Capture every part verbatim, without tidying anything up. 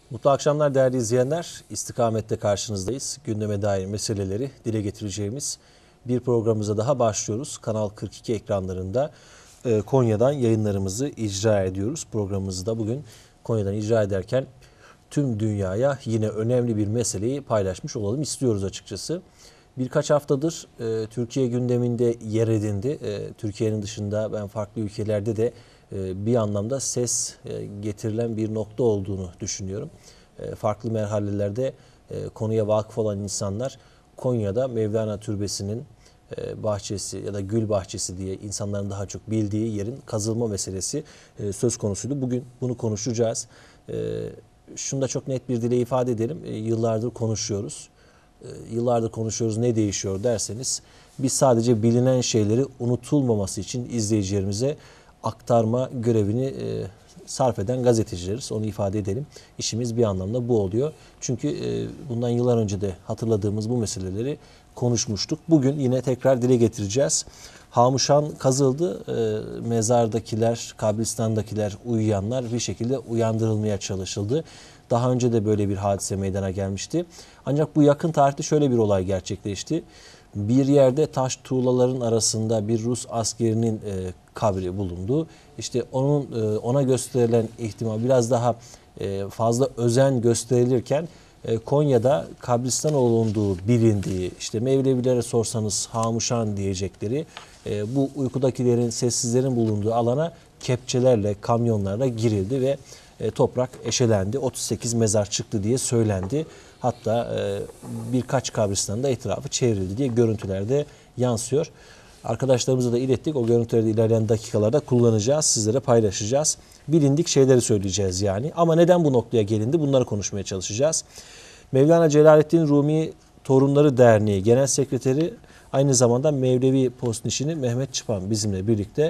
Mutlu akşamlar değerli izleyenler. İstikamette karşınızdayız. Gündeme dair meseleleri dile getireceğimiz bir programımıza daha başlıyoruz. Kanal kırk iki ekranlarında Konya'dan yayınlarımızı icra ediyoruz. Programımızı da bugün Konya'dan icra ederken tüm dünyaya yine önemli bir meseleyi paylaşmış olalım istiyoruz açıkçası. Birkaç haftadır e, Türkiye gündeminde yer edindi. E, Türkiye'nin dışında ben farklı ülkelerde de e, bir anlamda ses e, getirilen bir nokta olduğunu düşünüyorum. E, farklı merhalelerde e, konuya vakıf olan insanlar Konya'da Mevlana Türbesi'nin e, bahçesi ya da gül bahçesi diye insanların daha çok bildiği yerin kazılma meselesi e, söz konusuydu. Bugün bunu konuşacağız. E, şunu da çok net bir dile ifade edelim. E, yıllardır konuşuyoruz. Yıllardır konuşuyoruz, ne değişiyor derseniz biz sadece bilinen şeyleri unutulmaması için izleyicilerimize aktarma görevini e, sarf eden gazetecileriz. Onu ifade edelim. İşimiz bir anlamda bu oluyor. Çünkü e, bundan yıllar önce de hatırladığımız bu meseleleri konuşmuştuk. Bugün yine tekrar dile getireceğiz. Hamuşan kazıldı. E, mezardakiler, kabristandakiler, uyuyanlar bir şekilde uyandırılmaya çalışıldı. Daha önce de böyle bir hadise meydana gelmişti. Ancak bu yakın tarihte şöyle bir olay gerçekleşti. Bir yerde taş tuğlaların arasında bir Rus askerinin e, kabri bulundu. İşte onun e, ona gösterilen ihtimal biraz daha e, fazla özen gösterilirken e, Konya'da kabristan olunduğu bilindiği, işte Mevlevilere sorsanız Hamuşan diyecekleri e, bu uykudakilerin, sessizlerin bulunduğu alana kepçelerle, kamyonlarla girildi ve E, toprak eşelendi. otuz sekiz mezar çıktı diye söylendi. Hatta e, birkaç kabristanda etrafı çevrildi diye görüntülerde yansıyor. Arkadaşlarımıza da ilettik. O görüntüleri de ilerleyen dakikalarda kullanacağız. Sizlere paylaşacağız. Bilindik şeyleri söyleyeceğiz yani. Ama neden bu noktaya gelindi? Bunları konuşmaya çalışacağız. Mevlana Celaleddin Rumi Torunları Derneği Genel Sekreteri, aynı zamanda Mevlevi Postnişini Mehmet Çıpan bizimle birlikte.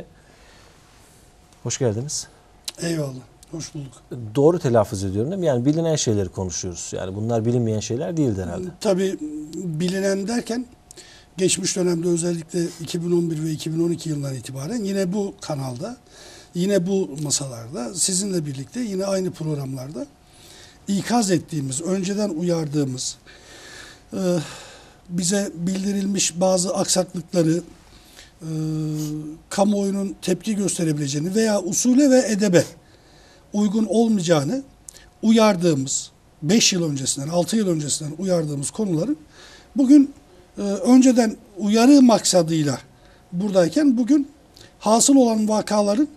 Hoş geldiniz. Eyvallah. Hoş bulduk. Doğru telaffuz ediyorum değil mi? Yani bilinen şeyleri konuşuyoruz. Yani bunlar bilinmeyen şeyler değildir herhalde. Tabii bilinen derken geçmiş dönemde özellikle iki bin on bir ve iki bin on iki yılından itibaren yine bu kanalda, yine bu masalarda sizinle birlikte yine aynı programlarda ikaz ettiğimiz, önceden uyardığımız, bize bildirilmiş bazı aksaklıkları, kamuoyunun tepki gösterebileceğini veya usule ve edebe uygun olmayacağını uyardığımız, beş yıl öncesinden, altı yıl öncesinden uyardığımız konuların bugün e, önceden uyarı maksadıyla buradayken bugün hasıl olan vakaların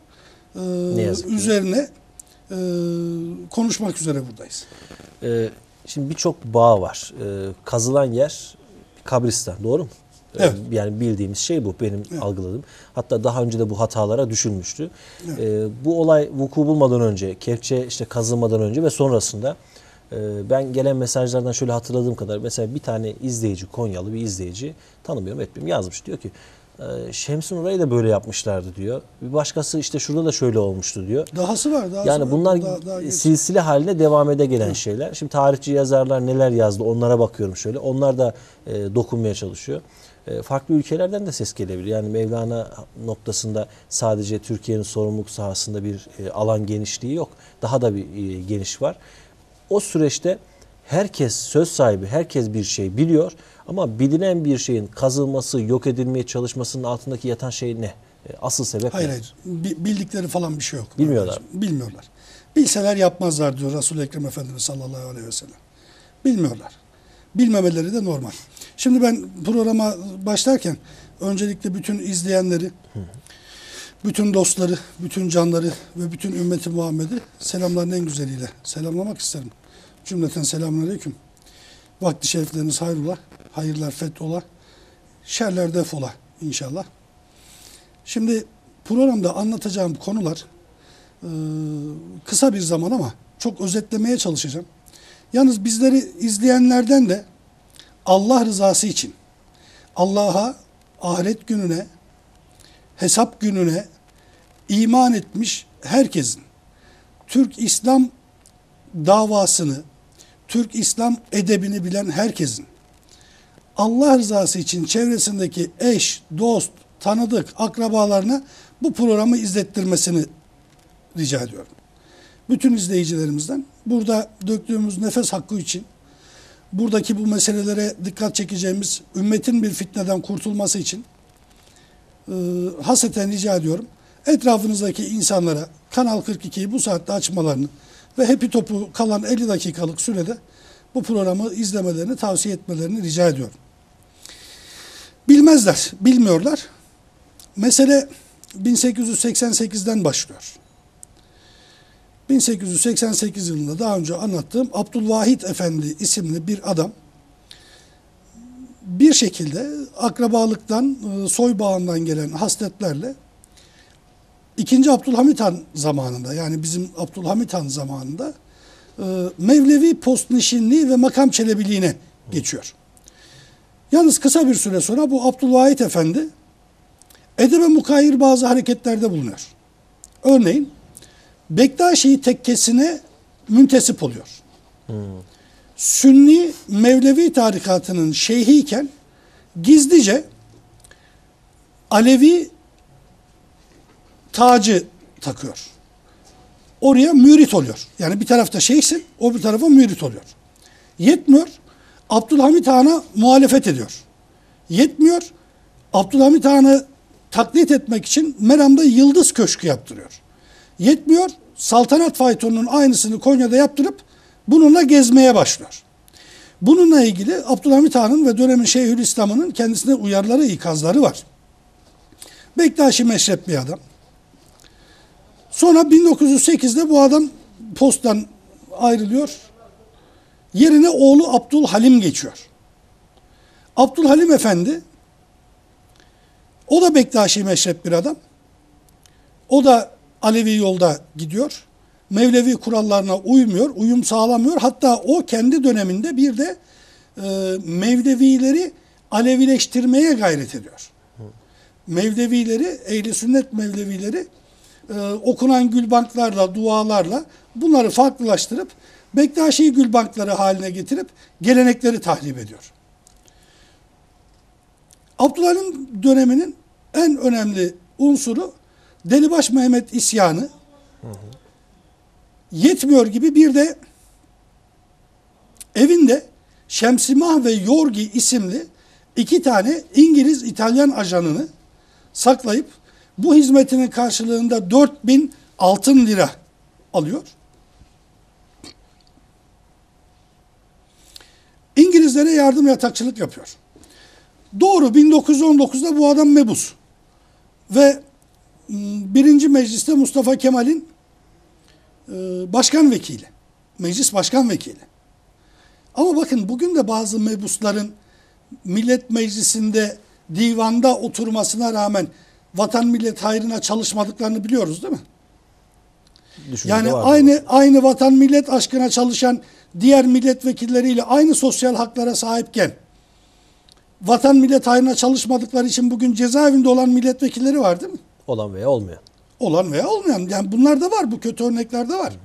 e, üzerine e, konuşmak üzere buradayız. Ee, şimdi birçok bağ var. Ee, kazılan yer kabristan, doğru mu? Evet. Yani bildiğimiz şey bu, benim evet. algıladığım. Hatta daha önce de bu hatalara düşülmüştü. Evet. Ee, bu olay vuku bulmadan önce, kepçe işte kazılmadan önce ve sonrasında e, ben gelen mesajlardan şöyle hatırladığım kadar, mesela bir tane izleyici, Konyalı bir izleyici, tanımıyorum etmiyorum, yazmış, diyor ki Şemsin orayı da böyle yapmışlardı diyor. Bir başkası işte şurada da şöyle olmuştu diyor. Dahası var. Dahası yani var. bunlar daha, daha silsile haline devam ede gelen evet. şeyler. Şimdi tarihçi yazarlar neler yazdı, onlara bakıyorum şöyle. Onlar da e, dokunmaya çalışıyor. E, farklı ülkelerden de ses gelebilir. Yani Mevlana noktasında sadece Türkiye'nin sorumluluk sahasında bir e, alan genişliği yok. Daha da bir e, geniş var. O süreçte herkes söz sahibi, herkes bir şey biliyor. Ama bilinen bir şeyin kazılması, yok edilmeye çalışmasının altındaki yatan şey ne? Asıl sebep hayır, ne? Hayır, bildikleri falan bir şey yok. Bilmiyorlar. Bilmiyorlar. Bilseler yapmazlar diyor Resul-i Ekrem Efendimiz sallallahu aleyhi ve sellem. Bilmiyorlar. Bilmemeleri de normal. Şimdi ben programa başlarken öncelikle bütün izleyenleri, hı hı. bütün dostları, bütün canları ve bütün ümmeti Muhammed'i selamların en güzeliyle selamlamak isterim. Cümleten selamünaleyküm. Vakti şerifleriniz hayrola, hayırlar fethola, şerler defola inşallah. Şimdi programda anlatacağım konular e, kısa bir zaman ama çok özetlemeye çalışacağım. Yalnız bizleri izleyenlerden de Allah rızası için Allah'a, ahiret gününe, hesap gününe iman etmiş herkesin Türk İslam davasını, Türk İslam edebini bilen herkesin Allah rızası için çevresindeki eş, dost, tanıdık, akrabalarına bu programı izlettirmesini rica ediyorum. bütün izleyicilerimizden burada döktüğümüz nefes hakkı için, buradaki bu meselelere dikkat çekeceğimiz ümmetin bir fitneden kurtulması için e, hasreten rica ediyorum. Etrafınızdaki insanlara Kanal kırk ikiyi bu saatte açmalarını ve Happy Top'u kalan elli dakikalık sürede bu programı izlemelerini, tavsiye etmelerini rica ediyorum. Bilmezler, bilmiyorlar. Mesele bin sekiz yüz seksen sekizden başlıyor. bin sekiz yüz seksen sekiz yılında daha önce anlattığım Abdülvahit Efendi isimli bir adam bir şekilde akrabalıktan, soy bağından gelen hasletlerle ikinci. Abdülhamit Han zamanında, yani bizim Abdülhamit Han zamanında Mevlevi postnişinliği ve makam çelebiliğine geçiyor. Yalnız kısa bir süre sonra bu Abdülvahit Efendi edebe mukayir bazı hareketlerde bulunuyor. Örneğin Bektaşi tekkesine müntesip oluyor. Hmm. Sünni Mevlevi tarikatının şeyhiyken gizlice Alevi tacı takıyor. Oraya mürit oluyor. Yani bir tarafta şeyhsin, o bir tarafa mürit oluyor. Yetmiyor, Abdülhamit Han'a muhalefet ediyor. Yetmiyor, Abdülhamit Han'ı taklit etmek için Meram'da Yıldız Köşkü yaptırıyor. Yetmiyor, saltanat faytonunun aynısını Konya'da yaptırıp bununla gezmeye başlıyor. Bununla ilgili Abdülhamit Han'ın ve dönemin Şeyhülislam'ının kendisine uyarıları, ikazları var. Bektaşi meşrep bir adam. Sonra bin dokuz yüz sekizde bu adam posttan ayrılıyor. Yerine oğlu Abdülhalim geçiyor. Abdülhalim Efendi, o da Bektaşi meşrep bir adam. O da Alevi yolda gidiyor. Mevlevi kurallarına uymuyor, uyum sağlamıyor. Hatta o kendi döneminde bir de e, Mevlevileri Alevileştirmeye gayret ediyor. Mevlevileri, Ehl-i Sünnet Mevlevileri e, okunan gülbanklarla, dualarla bunları farklılaştırıp Bektaşi gülbankları haline getirip gelenekleri tahrip ediyor. Abdülhalim döneminin en önemli unsuru Delibaş Mehmet isyanı. Hı hı. Yetmiyor gibi bir de evinde Şemsimah ve Yorgi isimli iki tane İngiliz-İtalyan ajanını saklayıp bu hizmetinin karşılığında dört bin altın lira alıyor. İngilizlere yardım yatakçılık yapıyor. Doğru, bin dokuz yüz on dokuzda bu adam mebus. Ve birinci mecliste Mustafa Kemal'in başkan vekili. Meclis başkan vekili. Ama bakın bugün de bazı mebusların millet meclisinde divanda oturmasına rağmen vatan millet hayrına çalışmadıklarını biliyoruz değil mi? Düşünce yani aynı mı? aynı vatan millet aşkına çalışan diğer milletvekilleriyle aynı sosyal haklara sahipken vatan millet hayrına çalışmadıkları için bugün cezaevinde olan milletvekilleri var değil mi? Olan veya olmayan. Olan veya olmayan. Yani bunlar da var. Bu kötü örnekler de var.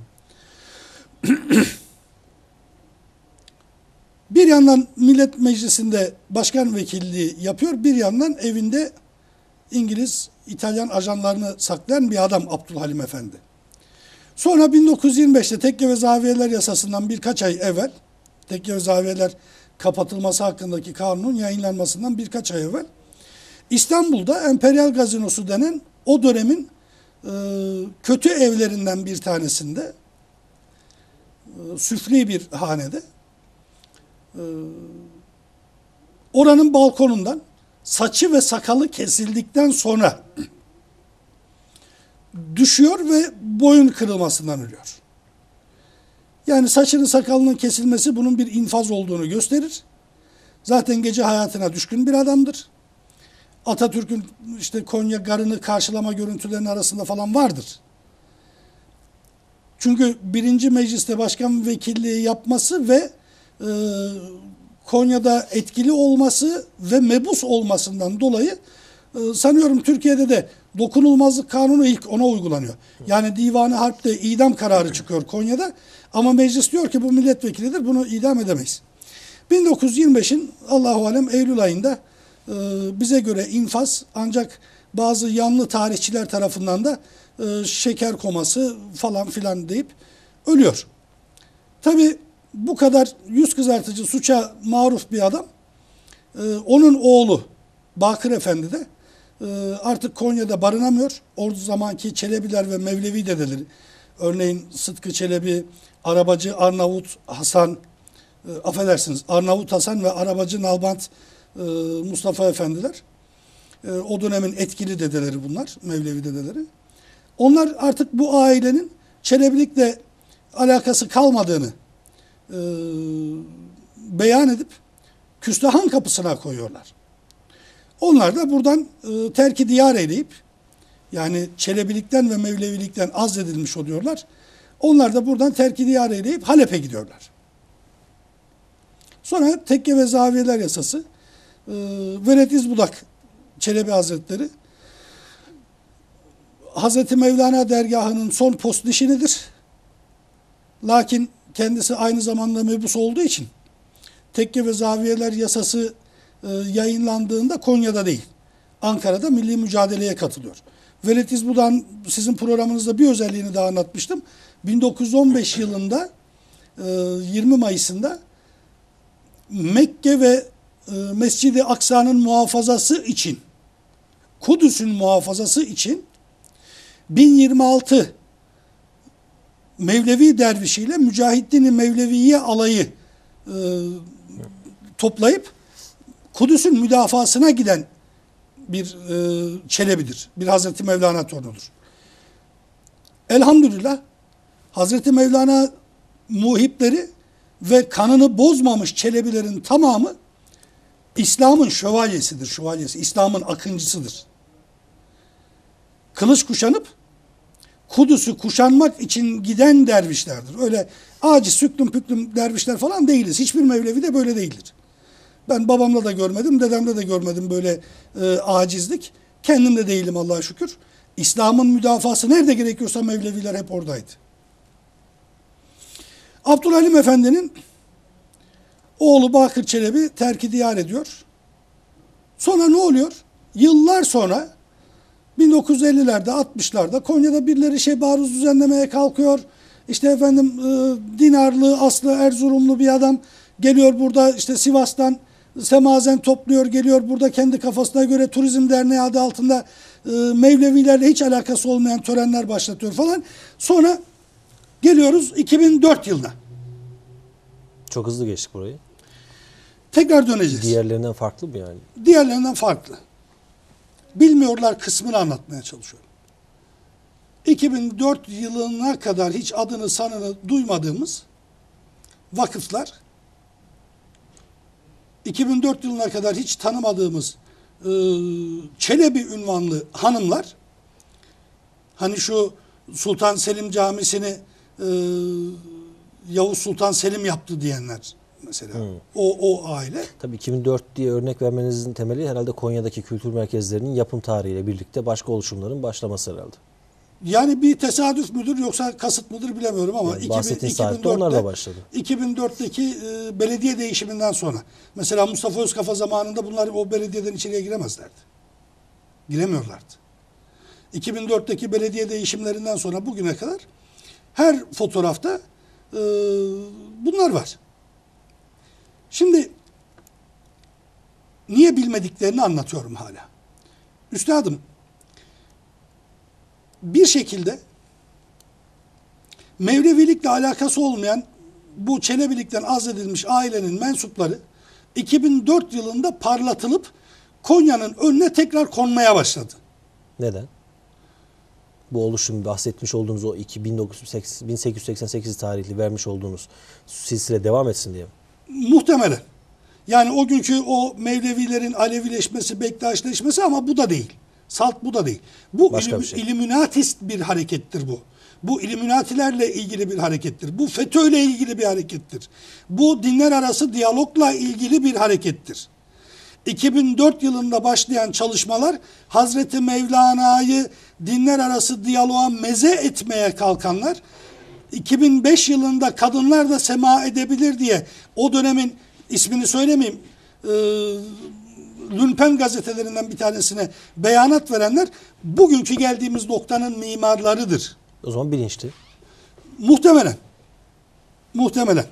Bir yandan Millet Meclisi'nde başkan vekilliği yapıyor. Bir yandan evinde İngiliz, İtalyan ajanlarını saklayan bir adam Abdülhalim Efendi. Sonra bin dokuz yüz yirmi beşte Tekke ve Zaviyeler Yasası'ndan birkaç ay evvel, Tekke ve Zaviyeler kapatılması hakkındaki kanunun yayınlanmasından birkaç ay evvel, İstanbul'da Emperyal Gazinosu denen o dönemin e, kötü evlerinden bir tanesinde, e, süfli bir hanede, e, oranın balkonundan saçı ve sakalı kesildikten sonra düşüyor ve boyun kırılmasından ölüyor. Yani saçının sakalının kesilmesi bunun bir infaz olduğunu gösterir. Zaten gece hayatına düşkün bir adamdır. Atatürk'ün işte Konya Garı'nı karşılama görüntülerinin arasında falan vardır. Çünkü birinci mecliste başkan vekilliği yapması ve e, Konya'da etkili olması ve mebus olmasından dolayı e, sanıyorum Türkiye'de de dokunulmazlık kanunu ilk ona uygulanıyor. Yani Divan-ı Harp'te idam kararı çıkıyor Konya'da ama meclis diyor ki bu milletvekilidir, bunu idam edemeyiz. bin dokuz yüz yirmi beşin Allahu alem Eylül ayında e, bize göre infaz, ancak bazı yanlı tarihçiler tarafından da e, şeker koması falan filan deyip ölüyor. Tabi bu kadar yüz kızartıcı suça maruf bir adam, e, onun oğlu Bakır Efendi de e, artık Konya'da barınamıyor. O zamanki Çelebiler ve Mevlevi dedeleri, örneğin Sıtkı Çelebi, Arabacı Arnavut Hasan, e, affedersiniz Arnavut Hasan ve Arabacı Nalbant e, Mustafa Efendiler, e, o dönemin etkili dedeleri bunlar, Mevlevi dedeleri. Onlar artık bu ailenin Çelebilikle alakası kalmadığını e, beyan edip Küstahan kapısına koyuyorlar. Onlar da buradan e, terki diyar eyleyip, yani Çelebilikten ve Mevlevilikten azledilmiş oluyorlar. Onlar da buradan terki diyar eyleyip Halep'e gidiyorlar. Sonra Tekke ve Zaviyeler Yasası, e, Veled İzbudak Çelebi Hazretleri, Hazreti Mevlana dergahının son postnişinidir. Lakin kendisi aynı zamanda mebus olduğu için Tekke ve Zaviyeler Yasası e, yayınlandığında Konya'da değil, Ankara'da milli mücadeleye katılıyor. Veled İzbudak'ın sizin programınızda bir özelliğini daha anlatmıştım. bin dokuz yüz on beş yılında e, yirmi Mayıs'ında Mekke ve e, Mescid-i Aksa'nın muhafazası için, Kudüs'ün muhafazası için bin yirmi altı Mevlevi dervişiyle Mücahiddin-i Mevleviye alayı e, toplayıp Kudüs'ün müdafasına giden bir e, Çelebidir. Bir Hazreti Mevlana torunudur. Elhamdülillah Hazreti Mevlana muhipleri ve kanını bozmamış Çelebilerin tamamı İslam'ın şövalyesidir. Şövalyesi, İslam'ın akıncısıdır. Kılıç kuşanıp Kudüs'ü kuşanmak için giden dervişlerdir. Öyle aciz, süklüm püklüm dervişler falan değiliz. Hiçbir Mevlevi de böyle değildir. Ben babamla da görmedim, dedemde de görmedim böyle e, acizlik. Kendim de değilim Allah'a şükür. İslam'ın müdafası nerede gerekiyorsa Mevleviler hep oradaydı. Abdülhalim Efendi'nin oğlu Bakır Çelebi terki diyar ediyor. Sonra ne oluyor? Yıllar sonra bin dokuz yüz ellilerde, altmışlarda Konya'da birileri şey baruz düzenlemeye kalkıyor. İşte efendim e, Dinarlı, Aslı, Erzurumlu bir adam geliyor burada, işte Sivas'tan semazen topluyor, geliyor burada kendi kafasına göre Turizm Derneği adı altında e, Mevlevilerle hiç alakası olmayan törenler başlatıyor falan. Sonra geliyoruz iki bin dört yılına. Çok hızlı geçtik burayı. Tekrar döneceğiz. Diğerlerinden farklı mı yani? Diğerlerinden farklı. Bilmiyorlar kısmını anlatmaya çalışıyorum. iki bin dört yılına kadar hiç adını sanını duymadığımız vakıflar, iki bin dört yılına kadar hiç tanımadığımız e, Çelebi ünvanlı hanımlar, hani şu Sultan Selim Camisi'ni e, Yavuz Sultan Selim yaptı diyenler mesela. Hmm. O, o aile. Tabii iki bin dört diye örnek vermenizin temeli herhalde Konya'daki kültür merkezlerinin yapım tarihiyle birlikte başka oluşumların başlaması herhalde. Yani bir tesadüf müdür yoksa kasıt mıdır bilemiyorum ama yani bahsettiğiniz tarihte onlar da başladı. iki bin dörtteki e, belediye değişiminden sonra. Mesela Mustafa Özkafa zamanında bunlar o belediyeden içeriye giremezlerdi. Giremiyorlardı. iki bin dörtteki belediye değişimlerinden sonra bugüne kadar her fotoğrafta e, bunlar var. Şimdi niye bilmediklerini anlatıyorum hala. Üstadım, bir şekilde Mevlevilikle alakası olmayan bu Çelebilikten azledilmiş ailenin mensupları iki bin dört yılında parlatılıp Konya'nın önüne tekrar konmaya başladı. Neden? Bu oluşum, bahsetmiş olduğunuz o bin sekiz yüz seksen sekiz tarihli vermiş olduğunuz silsile devam etsin diye mi? Muhtemelen. Yani o günkü o Mevlevilerin Alevileşmesi, Bektaşleşmesi, ama bu da değil. Salt bu da değil. Bu ilim, bir şey. İlluminatist bir harekettir bu. Bu İlluminatilerle ilgili bir harekettir. Bu FETÖ'yle ilgili bir harekettir. Bu dinler arası diyalogla ilgili bir harekettir. iki bin dört yılında başlayan çalışmalar Hazreti Mevlana'yı dinler arası diyaloğa meze etmeye kalkanlar, iki bin beş yılında kadınlar da sema edebilir diye o dönemin ismini söylemeyeyim, e, Lünpen gazetelerinden bir tanesine beyanat verenler bugünkü geldiğimiz noktanın mimarlarıdır. O zaman bilinçli. Muhtemelen. Muhtemelen.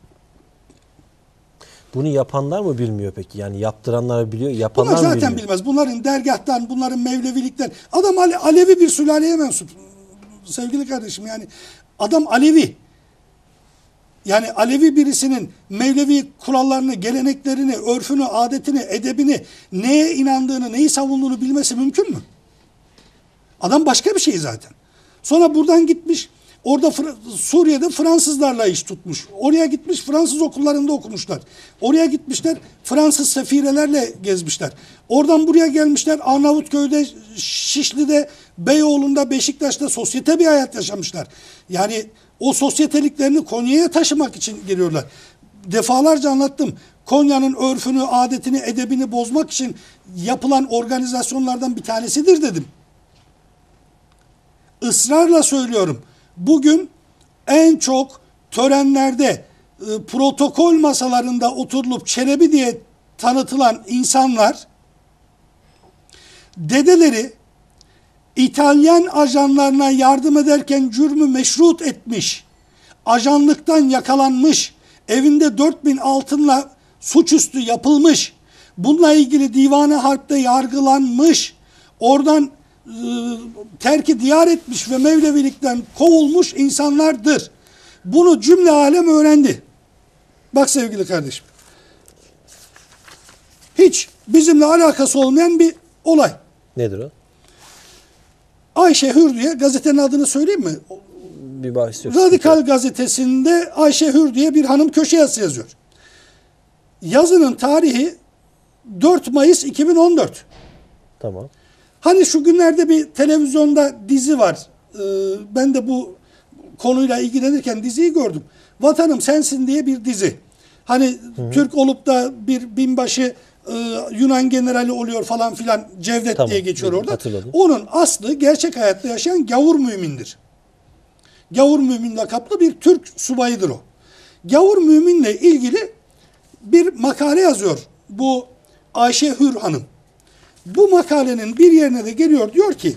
Bunu yapanlar mı bilmiyor peki? Yani yaptıranlar biliyor, yapanlar Bunlar mı zaten bilmiyor? bilmez. Bunların dergahtan, bunların Mevlevilikten. Adam Ale- Alevi bir sülaleye mensup. Sevgili kardeşim, yani adam Alevi. Yani Alevi birisinin Mevlevi kurallarını, geleneklerini, örfünü, adetini, edebini, neye inandığını, neyi savunduğunu bilmesi mümkün mü? Adam başka bir şey zaten. Sonra buradan gitmiş, orada Fr- Suriye'de Fransızlarla iş tutmuş. Oraya gitmiş, Fransız okullarında okumuşlar. Oraya gitmişler, Fransız sefirelerle gezmişler. Oradan buraya gelmişler, Arnavutköy'de, Şişli'de, Beyoğlu'nda, Beşiktaş'ta sosyete bir hayat yaşamışlar. Yani o sosyeteliklerini Konya'ya taşımak için geliyorlar. Defalarca anlattım. Konya'nın örfünü, adetini, edebini bozmak için yapılan organizasyonlardan bir tanesidir dedim. Israrla söylüyorum. Bugün en çok törenlerde, e, protokol masalarında oturulup çelebi diye tanıtılan insanlar, dedeleri İtalyan ajanlarına yardım ederken cürmü meşrut etmiş, ajanlıktan yakalanmış, evinde dört bin altınla suçüstü yapılmış, bununla ilgili divan-ı harpte yargılanmış, oradan e, terki diyar etmiş ve Mevlevilikten kovulmuş insanlardır. Bunu cümle alem öğrendi. Bak sevgili kardeşim, hiç bizimle alakası olmayan bir olay. Nedir o? Ayşe Hür diye, gazetenin adını söyleyeyim mi? Bir bahis yok. Radikal gazetesinde Ayşe Hür diye bir hanım köşe yazısı yazıyor. Yazının tarihi dört Mayıs iki bin on dört. Tamam. Hani şu günlerde bir televizyonda dizi var. Ee, ben de bu konuyla ilgilenirken diziyi gördüm. Vatanım Sensin diye bir dizi. Hani hı hı. Türk olup da bir binbaşı e, Yunan generali oluyor falan filan, Cevdet tamam, diye geçiyor orada. Hatırladım. Onun aslı gerçek hayatta yaşayan Gavur Mümin'dir. Gavur Mümin lakaplı bir Türk subayıdır o. Gavur Mümin'le ilgili bir makale yazıyor bu Ayşe Hür Hanım. Bu makalenin bir yerine de geliyor, diyor ki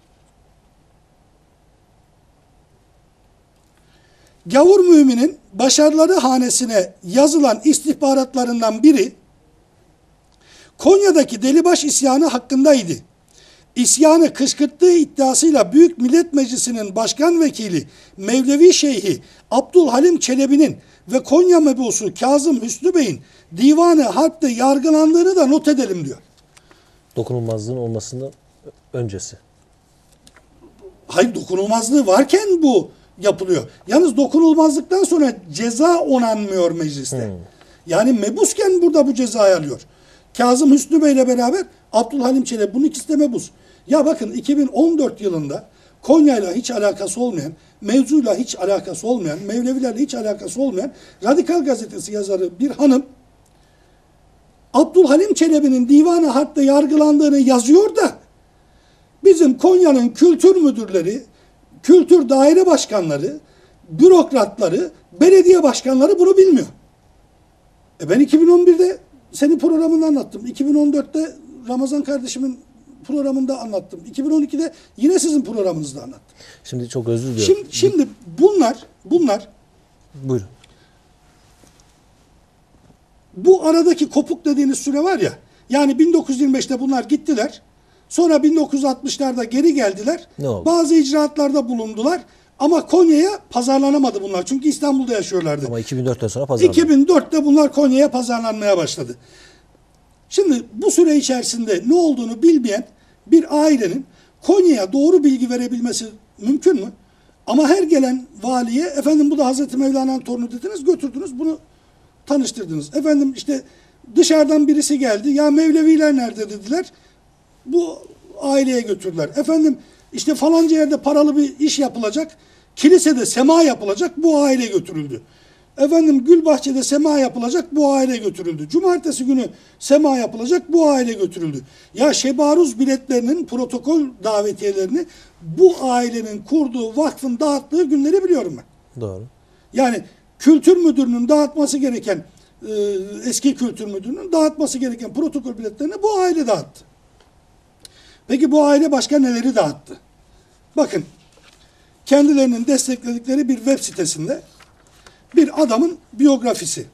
Gavur Mümin'in başarıları hanesine yazılan istihbaratlarından biri Konya'daki Delibaş isyanı hakkındaydı. İsyanı kışkırttığı iddiasıyla Büyük Millet Meclisi'nin başkan vekili Mevlevi Şeyhi Abdülhalim Çelebi'nin ve Konya mebusu Kazım Hüsnü Bey'in divanı harpte yargılandığını da not edelim diyor. Dokunulmazlığın olmasının öncesi. Hayır, dokunulmazlığı varken bu yapılıyor. Yalnız dokunulmazlıktan sonra ceza onanmıyor mecliste. Hmm. Yani mebusken burada bu cezayı alıyor. Kazım Hüsnü Bey ile beraber Abdülhalim Çelebi, bunun ikisi de mebus. Ya bakın, iki bin on dört yılında Konya'yla hiç alakası olmayan, mevzuyla hiç alakası olmayan, Mevlevilerle hiç alakası olmayan Radikal Gazetesi yazarı bir hanım Abdülhalim Çelebi'nin divan-ı harpte yargılandığını yazıyor da bizim Konya'nın kültür müdürleri, kültür daire başkanları, bürokratları, belediye başkanları bunu bilmiyor. E ben iki bin on birde senin programında anlattım. iki bin on dörtte Ramazan kardeşimin programında anlattım. iki bin on ikide yine sizin programınızda anlattım. Şimdi çok özür diliyorum. Şimdi, şimdi bunlar, bunlar Buyurun. Bu aradaki kopuk dediğiniz süre var ya, yani bin dokuz yüz yirmi beşte bunlar gittiler. Sonra bin dokuz yüz altmışlarda geri geldiler. Ne oldu? Bazı icraatlarda bulundular. Ama Konya'ya pazarlanamadı bunlar. Çünkü İstanbul'da yaşıyorlardı. Ama iki bin dörtten sonra pazarlandı. iki bin dörtte bunlar Konya'ya pazarlanmaya başladı. Şimdi bu süre içerisinde ne olduğunu bilmeyen bir ailenin Konya'ya doğru bilgi verebilmesi mümkün mü? Ama her gelen valiye, efendim bu da Hazreti Mevlana'nın torunu dediniz, götürdünüz bunu tanıştırdınız. Efendim işte dışarıdan birisi geldi, ya Mevleviler nerede dediler. Bu aileye götürdüler. Efendim işte falanca yerde paralı bir iş yapılacak, kilisede sema yapılacak, bu aile götürüldü. Efendim Gülbahçe'de sema yapılacak, bu aile götürüldü. Cumartesi günü sema yapılacak, bu aile götürüldü. Ya şebaruz biletlerinin protokol davetiyelerini bu ailenin kurduğu vakfın dağıttığı günleri biliyorum ben. Doğru. Yani kültür müdürünün dağıtması gereken, e, eski kültür müdürünün dağıtması gereken protokol biletlerini bu aile dağıttı. Peki bu aile başka neleri dağıttı? Bakın, kendilerinin destekledikleri bir web sitesinde bir adamın biyografisi.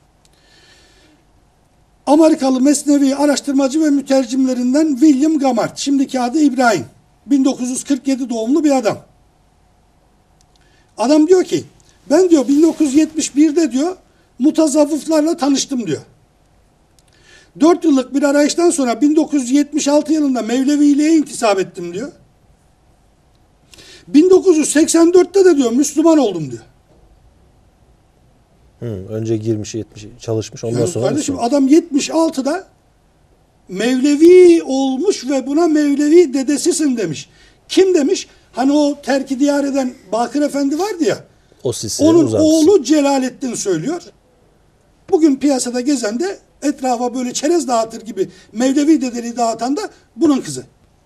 Amerikalı Mesnevi araştırmacı ve mütercimlerinden William Gamart. Şimdiki adı İbrahim. bin dokuz yüz kırk yedi doğumlu bir adam. Adam diyor ki ben diyor bin dokuz yüz yetmiş birde diyor mutazavvıflarla tanıştım diyor. Dört yıllık bir arayıştan sonra bin dokuz yüz yetmiş altı yılında Mevleviliğe intisap ettim diyor. bin dokuz yüz seksen dörtte de diyor Müslüman oldum diyor. Hı, önce girmiş, yetmiş, çalışmış, ondan Yani sonra kardeşim Müslüman. adam yetmiş altıda Mevlevi olmuş ve buna Mevlevi dedesisin demiş. Kim demiş? Hani o terki diyar eden Bakır Efendi vardı ya. O silsilenin Onun uzantısı. oğlu Celalettin söylüyor. Bugün piyasada gezen de etrafa böyle çerez dağıtır gibi Mevlevi dedeliği dağıtan da bunun kızı.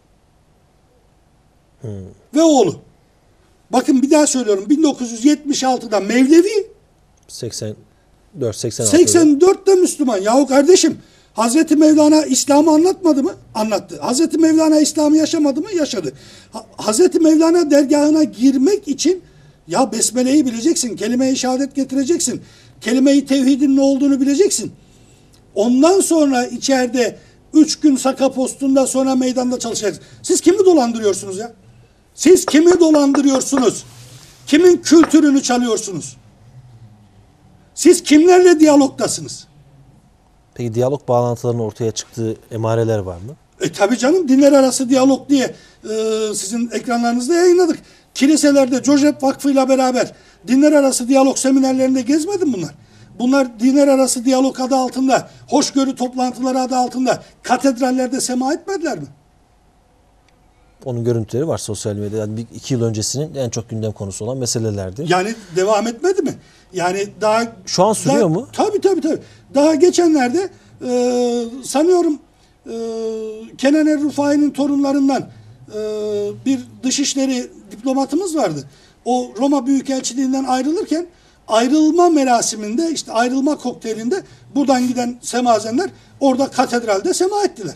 Hmm. Ve oğlu. Bakın bir daha söylüyorum. bin dokuz yüz yetmiş altıda Mevlevi, seksen dört seksen altı. seksen dörtte Müslüman. Yahu kardeşim, Hazreti Mevlana İslam'ı anlatmadı mı? Anlattı. Hazreti Mevlana İslam'ı yaşamadı mı? Yaşadı. Ha, Hazreti Mevlana dergahına girmek için ya Besmele'yi bileceksin, kelime-i şehadet getireceksin, kelime-i tevhidin ne olduğunu bileceksin. Ondan sonra içeride üç gün saka postunda, sonra meydanda çalışacaksın. Siz kimi dolandırıyorsunuz ya? Siz kimi dolandırıyorsunuz? Kimin kültürünü çalıyorsunuz? Siz kimlerle diyalogdasınız? Peki diyalog bağlantılarının ortaya çıktığı emareler var mı? E tabi canım, dinler arası diyalog diye e, sizin ekranlarınızda yayınladık. Kiliselerde Joseph Vakfı ile beraber dinler arası diyalog seminerlerinde gezmedi mi bunlar? Bunlar dinler arası diyalog adı altında, hoşgörü toplantıları adı altında katedrallerde sema etmediler mi? Onun görüntüleri var sosyal medyada. Yani bir, iki yıl öncesinin en çok gündem konusu olan meselelerdi. Yani devam etmedi mi? Yani daha... Şu an sürüyor daha, mu? Tabii tabii tabii. Daha geçenlerde e, sanıyorum e, Kenan Er-Rufai'nin torunlarından e, bir dışişleri diplomatımız vardı. O Roma Büyükelçiliğinden ayrılırken ayrılma merasiminde, işte ayrılma kokteylinde buradan giden semazenler orada katedralde sema ettiler.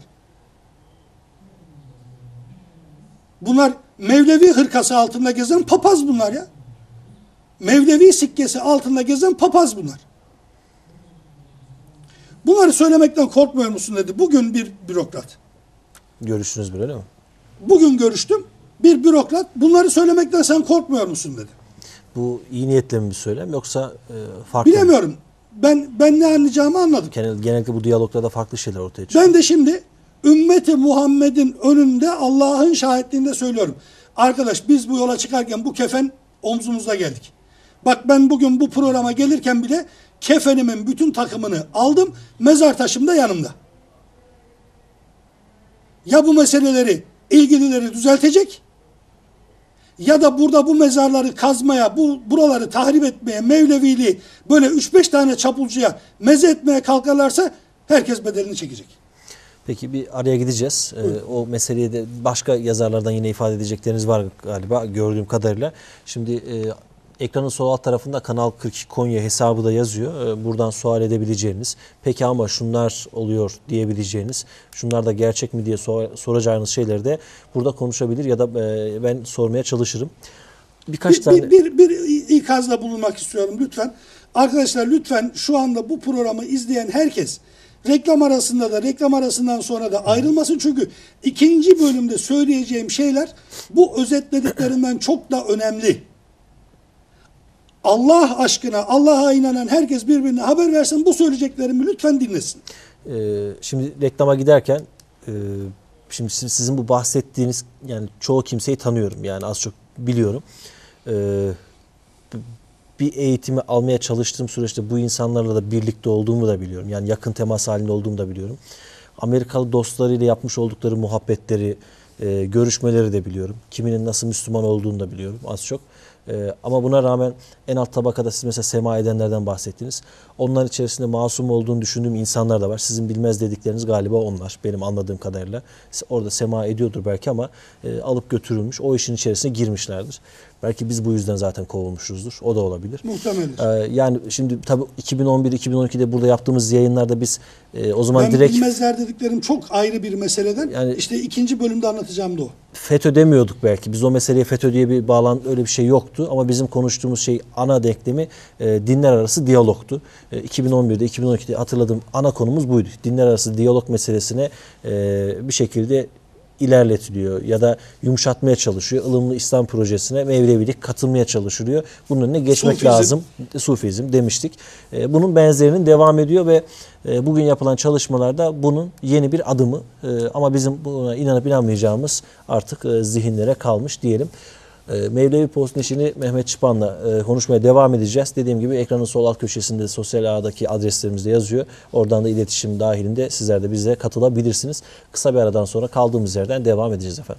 Bunlar Mevlevi hırkası altında gezen papaz bunlar ya. Mevlevi sikkesi altında gezen papaz bunlar. Bunları söylemekten korkmuyor musun dedi. Bugün bir bürokrat. Görüşünüz böyle mi? Bugün görüştüm. Bir bürokrat, bunları söylemekten sen korkmuyor musun dedi. Bu iyi niyetle mi bir söylem yoksa e, farklı mı? Bilemiyorum. Ben ben ne anlayacağımı anladım. Genel, genellikle bu diyaloglarda farklı şeyler ortaya çıkıyor. Ben de şimdi ümmeti Muhammed'in önünde Allah'ın şahitliğinde söylüyorum. Arkadaş, biz bu yola çıkarken bu kefen omzumuzda geldik. Bak, ben bugün bu programa gelirken bile kefenimin bütün takımını aldım. Mezar taşım da yanımda. Ya bu meseleleri ilgilileri düzeltecek, ya da burada bu mezarları kazmaya, bu buraları tahrip etmeye, Mevleviliği böyle üç beş tane çapulcuya meze etmeye kalkarlarsa herkes bedelini çekecek. Peki bir araya gideceğiz. Ee, o meseleyi de başka yazarlardan yine ifade edecekleriniz var galiba gördüğüm kadarıyla. Şimdi e, ekranın sol alt tarafında Kanal kırk iki Konya hesabı da yazıyor. Ee, buradan sual edebileceğiniz, peki ama şunlar oluyor diyebileceğiniz, şunlar da gerçek mi diye sor, soracağınız şeyleri de burada konuşabilir ya da e, ben sormaya çalışırım. Birkaç bir, tane... Bir, bir, bir ikazda bulunmak istiyorum lütfen. Arkadaşlar, lütfen şu anda bu programı izleyen herkes reklam arasında da reklam arasından sonra da ayrılmasın. Çünkü ikinci bölümde söyleyeceğim şeyler bu özetlediklerinden çok da önemli. Allah aşkına, Allah'a inanan herkes birbirine haber versin. Bu söyleyeceklerimi lütfen dinlesin. Ee, şimdi reklama giderken e, şimdi sizin bu bahsettiğiniz, yani çoğu kimseyi tanıyorum, yani az çok biliyorum. Ee, bir eğitimi almaya çalıştığım süreçte bu insanlarla da birlikte olduğumu da biliyorum. Yani yakın temas halinde olduğumu da biliyorum. Amerikalı dostlarıyla yapmış oldukları muhabbetleri, e, görüşmeleri de biliyorum. Kiminin nasıl Müslüman olduğunu da biliyorum az çok. E, ama buna rağmen en alt tabakada siz mesela sema edenlerden bahsettiniz. Onların içerisinde masum olduğunu düşündüğüm insanlar da var. Sizin bilmez dedikleriniz galiba onlar, benim anladığım kadarıyla. Orada sema ediyordur belki ama e, alıp götürülmüş, o işin içerisine girmişlerdir. Belki biz bu yüzden zaten kovulmuşuzdur. O da olabilir. Muhtemeldir. Ee, yani şimdi tabii iki bin on bir iki bin on ikide burada yaptığımız yayınlarda biz e, o zaman ben direkt... bilmezler dediklerim çok ayrı bir meseleden. Yani, işte ikinci bölümde anlatacağım da o. FETÖ demiyorduk belki. Biz o meseleye FETÖ diye bir bağlantı, öyle bir şey yoktu. Ama bizim konuştuğumuz şey, ana denklemi e, dinler arası diyalogtu. E, iki bin on birde iki bin on ikide hatırladığım ana konumuz buydu. Dinler arası diyalog meselesine e, bir şekilde ilerletiliyor ya da yumuşatmaya çalışıyor. Ilımlı İslam projesine Mevlevilik katılmaya çalışılıyor. Bunun önüne geçmek Sufizm. lazım. Sufizm demiştik. E, bunun benzerinin devam ediyor ve e, bugün yapılan çalışmalarda bunun yeni bir adımı e, ama bizim buna inanıp inanmayacağımız artık e, zihinlere kalmış diyelim. E, Mevlevi Postneşini Mehmet Çıpan'la e, konuşmaya devam edeceğiz. Dediğim gibi ekranın sol alt köşesinde sosyal ağdaki adreslerimiz de yazıyor. Oradan da iletişim dahilinde sizler de bize katılabilirsiniz. Kısa bir aradan sonra kaldığımız yerden devam edeceğiz efendim.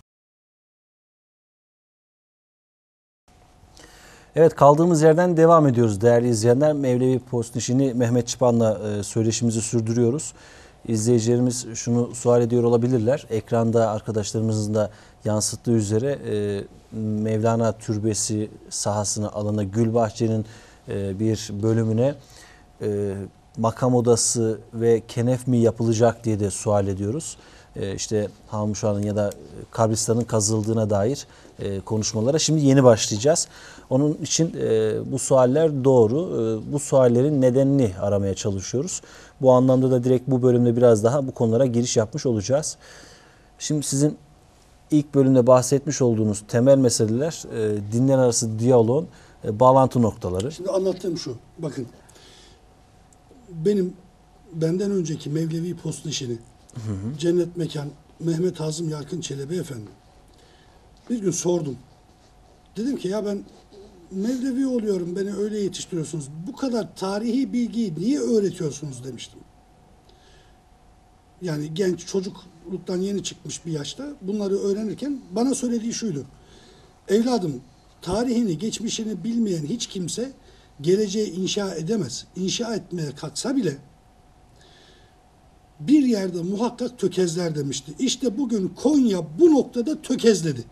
Evet, kaldığımız yerden devam ediyoruz değerli izleyenler. Mevlevi Postneşini Mehmet Çıpan'la e, söyleşimizi sürdürüyoruz. İzleyicilerimiz şunu sual ediyor olabilirler. Ekranda arkadaşlarımızın da yansıttığı üzere e, Mevlana Türbesi sahasına, alana, Gülbahçe'nin e, bir bölümüne e, makam odası ve kenef mi yapılacak diye de sual ediyoruz. E, işte Hamuşan'ın ya da kabristanın kazıldığına dair e, konuşmalara şimdi yeni başlayacağız. Onun için e, bu sualler doğru. E, bu suallerin nedenini aramaya çalışıyoruz. Bu anlamda da direkt bu bölümde biraz daha bu konulara giriş yapmış olacağız. Şimdi sizin ilk bölümde bahsetmiş olduğunuz temel meseleler e, dinler arası diyaloğun e, bağlantı noktaları. Şimdi anlattığım şu. Bakın. Benim benden önceki Mevlevi Postneşini Cennet Mekan Mehmet Hazım Yarkın Çelebi Efendi bir gün sordum. Dedim ki ya ben Mevlevi oluyorum, beni öyle yetiştiriyorsunuz. Bu kadar tarihi bilgiyi niye öğretiyorsunuz demiştim. Yani genç, çocukluktan yeni çıkmış bir yaşta bunları öğrenirken bana söylediği şuydu. Evladım, tarihini, geçmişini bilmeyen hiç kimse geleceği inşa edemez. İnşa etmeye kalksa bile bir yerde muhakkak tökezler demişti. İşte bugün Konya bu noktada tökezledi.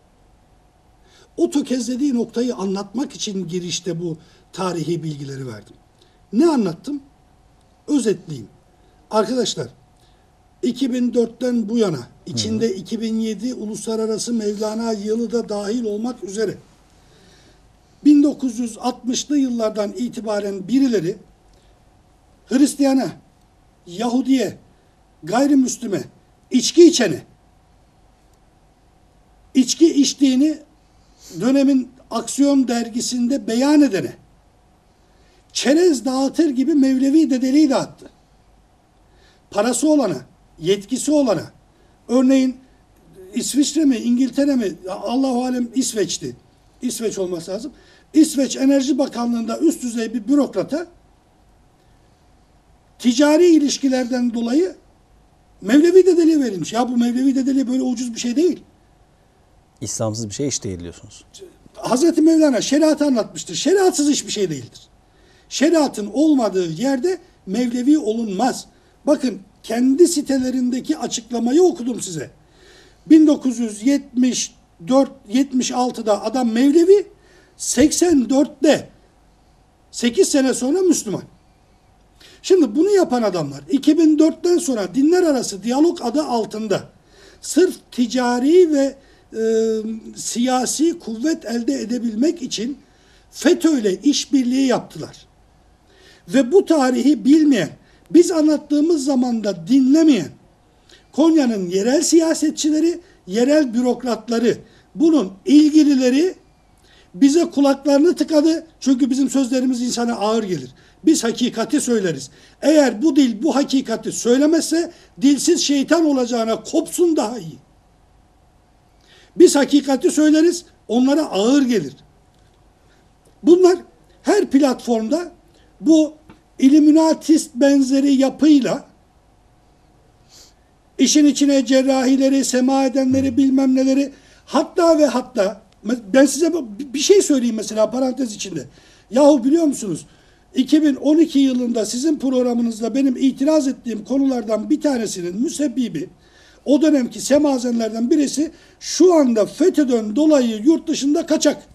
O tökezlediği noktayı anlatmak için girişte bu tarihi bilgileri verdim. Ne anlattım? Özetleyeyim. Arkadaşlar, iki bin dörtten bu yana, içinde hı hı. iki bin yedi Uluslararası Mevlana yılı da dahil olmak üzere bin dokuz yüz altmışlı yıllardan itibaren birileri Hristiyana, Yahudiye, gayrimüslime, içki içene, içki içtiğini dönemin Aksiyon dergisinde beyan edene, çerez dağıtır gibi Mevlevi dedeliği dağıttı. Parası olana, yetkisi olana, örneğin İsviçre mi, İngiltere mi, Allahu alem İsveç'ti. İsveç olması lazım. İsveç Enerji Bakanlığı'nda üst düzey bir bürokrata ticari ilişkilerden dolayı Mevlevi dedeliği verilmiş. Ya bu Mevlevi dedeliği böyle ucuz bir şey değil. İslamsız bir şey hiç değil diyorsunuz. Hazreti Mevlana şeriatı anlatmıştır. Şeriatsız hiçbir şey değildir. Şeriatın olmadığı yerde Mevlevi olunmaz. Bakın kendi sitelerindeki açıklamayı okudum size. bin dokuz yüz yetmiş dört yetmiş altıda adam Mevlevi, seksen dörtte sekiz sene sonra Müslüman. Şimdi bunu yapan adamlar iki bin dörtten sonra dinler arası diyalog adı altında sırf ticari ve e, siyasi kuvvet elde edebilmek için FETÖ ile işbirliği yaptılar. Ve bu tarihi bilmeyen, biz anlattığımız zamanda dinlemeyen Konya'nın yerel siyasetçileri, yerel bürokratları, bunun ilgilileri bize kulaklarını tıkadı. Çünkü bizim sözlerimiz insana ağır gelir. Biz hakikati söyleriz. Eğer bu dil bu hakikati söylemezse dilsiz şeytan olacağına kopsun daha iyi. Biz hakikati söyleriz, onlara ağır gelir. Bunlar her platformda bu illuminatist benzeri yapıyla işin içine cerrahileri, sema edenleri, bilmem neleri, hatta ve hatta ben size bir şey söyleyeyim mesela parantez içinde. Yahu biliyor musunuz? iki bin on iki yılında sizin programınızda benim itiraz ettiğim konulardan bir tanesinin müsebbibi O dönemki semazenlerden birisi şu anda FETÖ'den dolayı yurt dışında kaçak.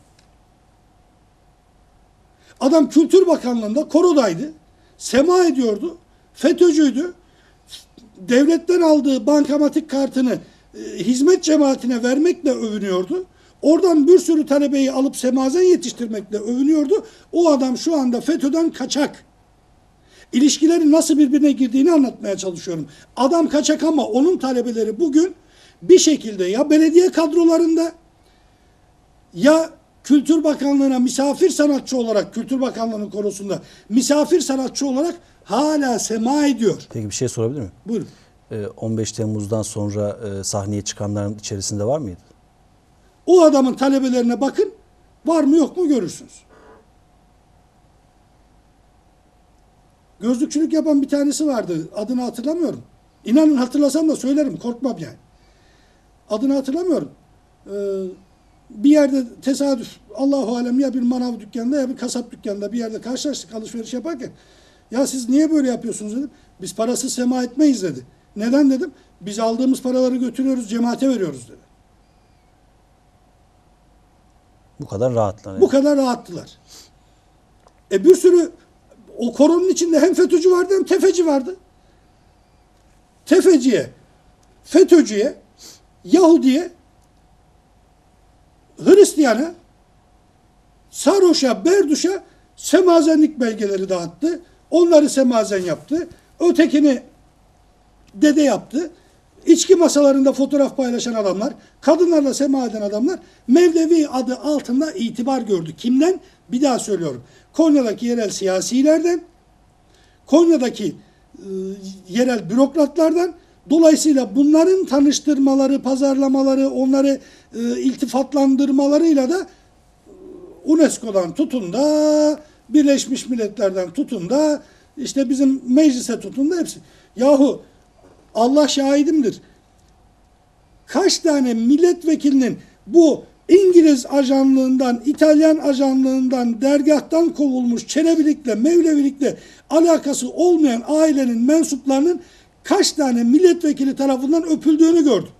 Adam Kültür Bakanlığı'nda korodaydı. Sema ediyordu. FETÖ'cüydü. Devletten aldığı bankamatik kartını e, hizmet cemaatine vermekle övünüyordu. Oradan bir sürü talebeyi alıp semazen yetiştirmekle övünüyordu. O adam şu anda FETÖ'den kaçak. İlişkilerin nasıl birbirine girdiğini anlatmaya çalışıyorum. Adam kaçak ama onun talebeleri bugün bir şekilde ya belediye kadrolarında ya Kültür Bakanlığı'na misafir sanatçı olarak, Kültür Bakanlığı'nın korosunda misafir sanatçı olarak hala sema ediyor. Peki bir şey sorabilir miyim? Buyurun. on beş Temmuz'dan sonra sahneye çıkanların içerisinde var mıydı? O adamın talebelerine bakın, var mı yok mu görürsünüz. Gözlükçülük yapan bir tanesi vardı. Adını hatırlamıyorum. İnanın hatırlasam da söylerim. Korkmam yani. Adını hatırlamıyorum. Ee, bir yerde tesadüf Allahu alem ya bir manav dükkanında ya bir kasap dükkanında bir yerde karşılaştık alışveriş yaparken. Ya siz niye böyle yapıyorsunuz dedim. Biz parasız sema etmeyiz dedi. Neden dedim. Biz aldığımız paraları götürüyoruz cemaate veriyoruz dedi. Bu kadar rahatlar. Yani. Bu kadar rahattılar. E bir sürü o koronun içinde hem FETÖ'cü vardı hem tefeci vardı. Tefeciye, FETÖ'cüye, Yahudiye, Hristiyana, sarhoşa, berduşa semazenlik belgeleri dağıttı. Onları semazen yaptı. Ötekini dede yaptı. İçki masalarında fotoğraf paylaşan adamlar, kadınlarla sema eden adamlar Mevlevi adı altında itibar gördü. Kimden? Bir daha söylüyorum. Konya'daki yerel siyasilerden, Konya'daki e, yerel bürokratlardan, dolayısıyla bunların tanıştırmaları, pazarlamaları, onları e, iltifatlandırmalarıyla da UNESCO'dan tutun da, Birleşmiş Milletler'den tutun da, işte bizim meclise tutun da hepsi. Yahu Allah şahidimdir. Kaç tane milletvekilinin bu İngiliz ajanlığından, İtalyan ajanlığından, dergahtan kovulmuş Çelebilikle, Mevlevilikle alakası olmayan ailenin mensuplarının kaç tane milletvekili tarafından öpüldüğünü gördüm.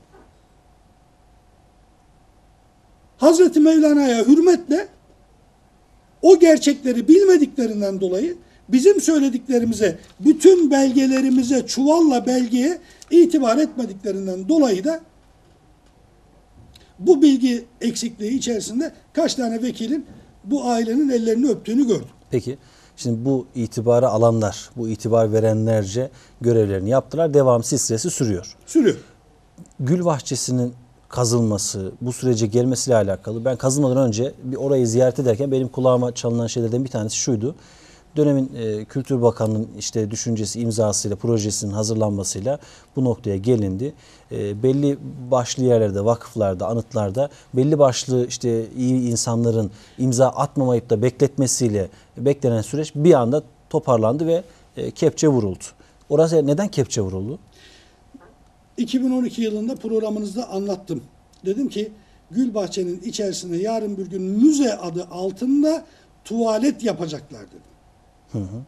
Hazreti Mevlana'ya hürmetle o gerçekleri bilmediklerinden dolayı bizim söylediklerimize, bütün belgelerimize, çuvalla belgeye itibar etmediklerinden dolayı da bu bilgi eksikliği içerisinde kaç tane vekilin bu ailenin ellerini öptüğünü gördüm. Peki, şimdi bu itibarı alanlar, bu itibar verenlerce görevlerini yaptılar. Devam silsilesi sürüyor. Sürüyor. Gül bahçesinin kazılması, bu sürece gelmesiyle alakalı. Ben kazılmadan önce bir orayı ziyaret ederken benim kulağıma çalınan şeylerden bir tanesi şuydu. Dönemin e, Kültür Bakanı'nın işte düşüncesi, imzasıyla, projesinin hazırlanmasıyla bu noktaya gelindi. E, belli başlı yerlerde, vakıflarda, anıtlarda belli başlı işte iyi insanların imza atmamayıp da bekletmesiyle beklenen süreç bir anda toparlandı ve e, kepçe vuruldu. Orası neden kepçe vuruldu? iki bin on iki yılında programınızda anlattım. Dedim ki Gülbahçe'nin içerisine yarın bir gün müze adı altında tuvalet yapacaklar dedim. Hı hı.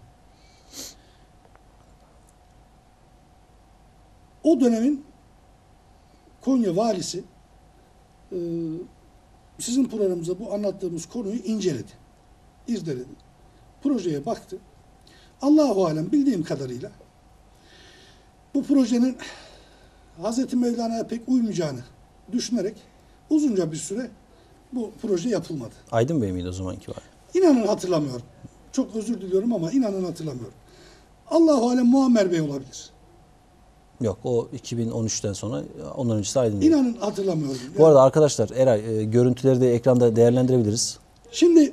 O dönemin Konya valisi e, sizin programımızda bu anlattığımız konuyu inceledi, irdeledi. Projeye baktı. Allahu alem bildiğim kadarıyla bu projenin Hazreti Mevlana'ya pek uymayacağını düşünerek uzunca bir süre bu proje yapılmadı. Aydın Bey miydi o zamanki var? İnanın hatırlamıyorum. Çok özür diliyorum ama inanın hatırlamıyorum. Allahu alem Muammer Bey olabilir. Yok, o iki bin on üçten sonra, ondan öncesi Aydın Bey. İnanın hatırlamıyorum. Yani. Bu arada arkadaşlar, Eray, e, görüntüleri de ekranda değerlendirebiliriz. Şimdi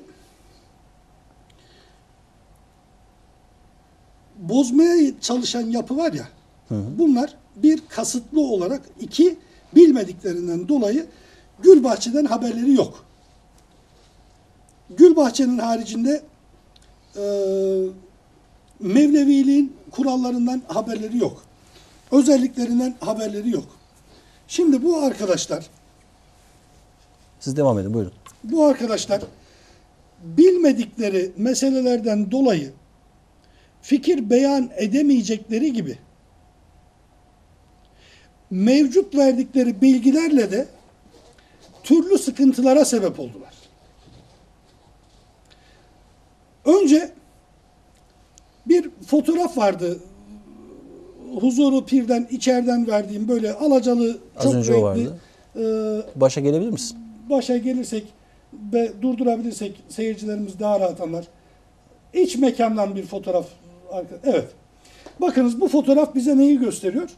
bozmaya çalışan yapı var ya, hı hı. Bunlar bir kasıtlı olarak, iki bilmediklerinden dolayı Gülbahçe'den haberleri yok. Gülbahçe'nin haricinde e, Mevleviliğin kurallarından haberleri yok. Özelliklerinden haberleri yok. Şimdi bu arkadaşlar siz devam edin, buyurun. Bu arkadaşlar bilmedikleri meselelerden dolayı fikir beyan edemeyecekleri gibi mevcut verdikleri bilgilerle de türlü sıkıntılara sebep oldular. Önce bir fotoğraf vardı. Huzuru Pir'den içeriden verdiğim böyle alacalı, Az çok önce o renkli. vardı. E, Başa gelebilir misin? başa gelirsek ve durdurabilirsek seyircilerimiz daha rahat anlar. İç mekandan bir fotoğraf. Evet. Bakınız bu fotoğraf bize neyi gösteriyor?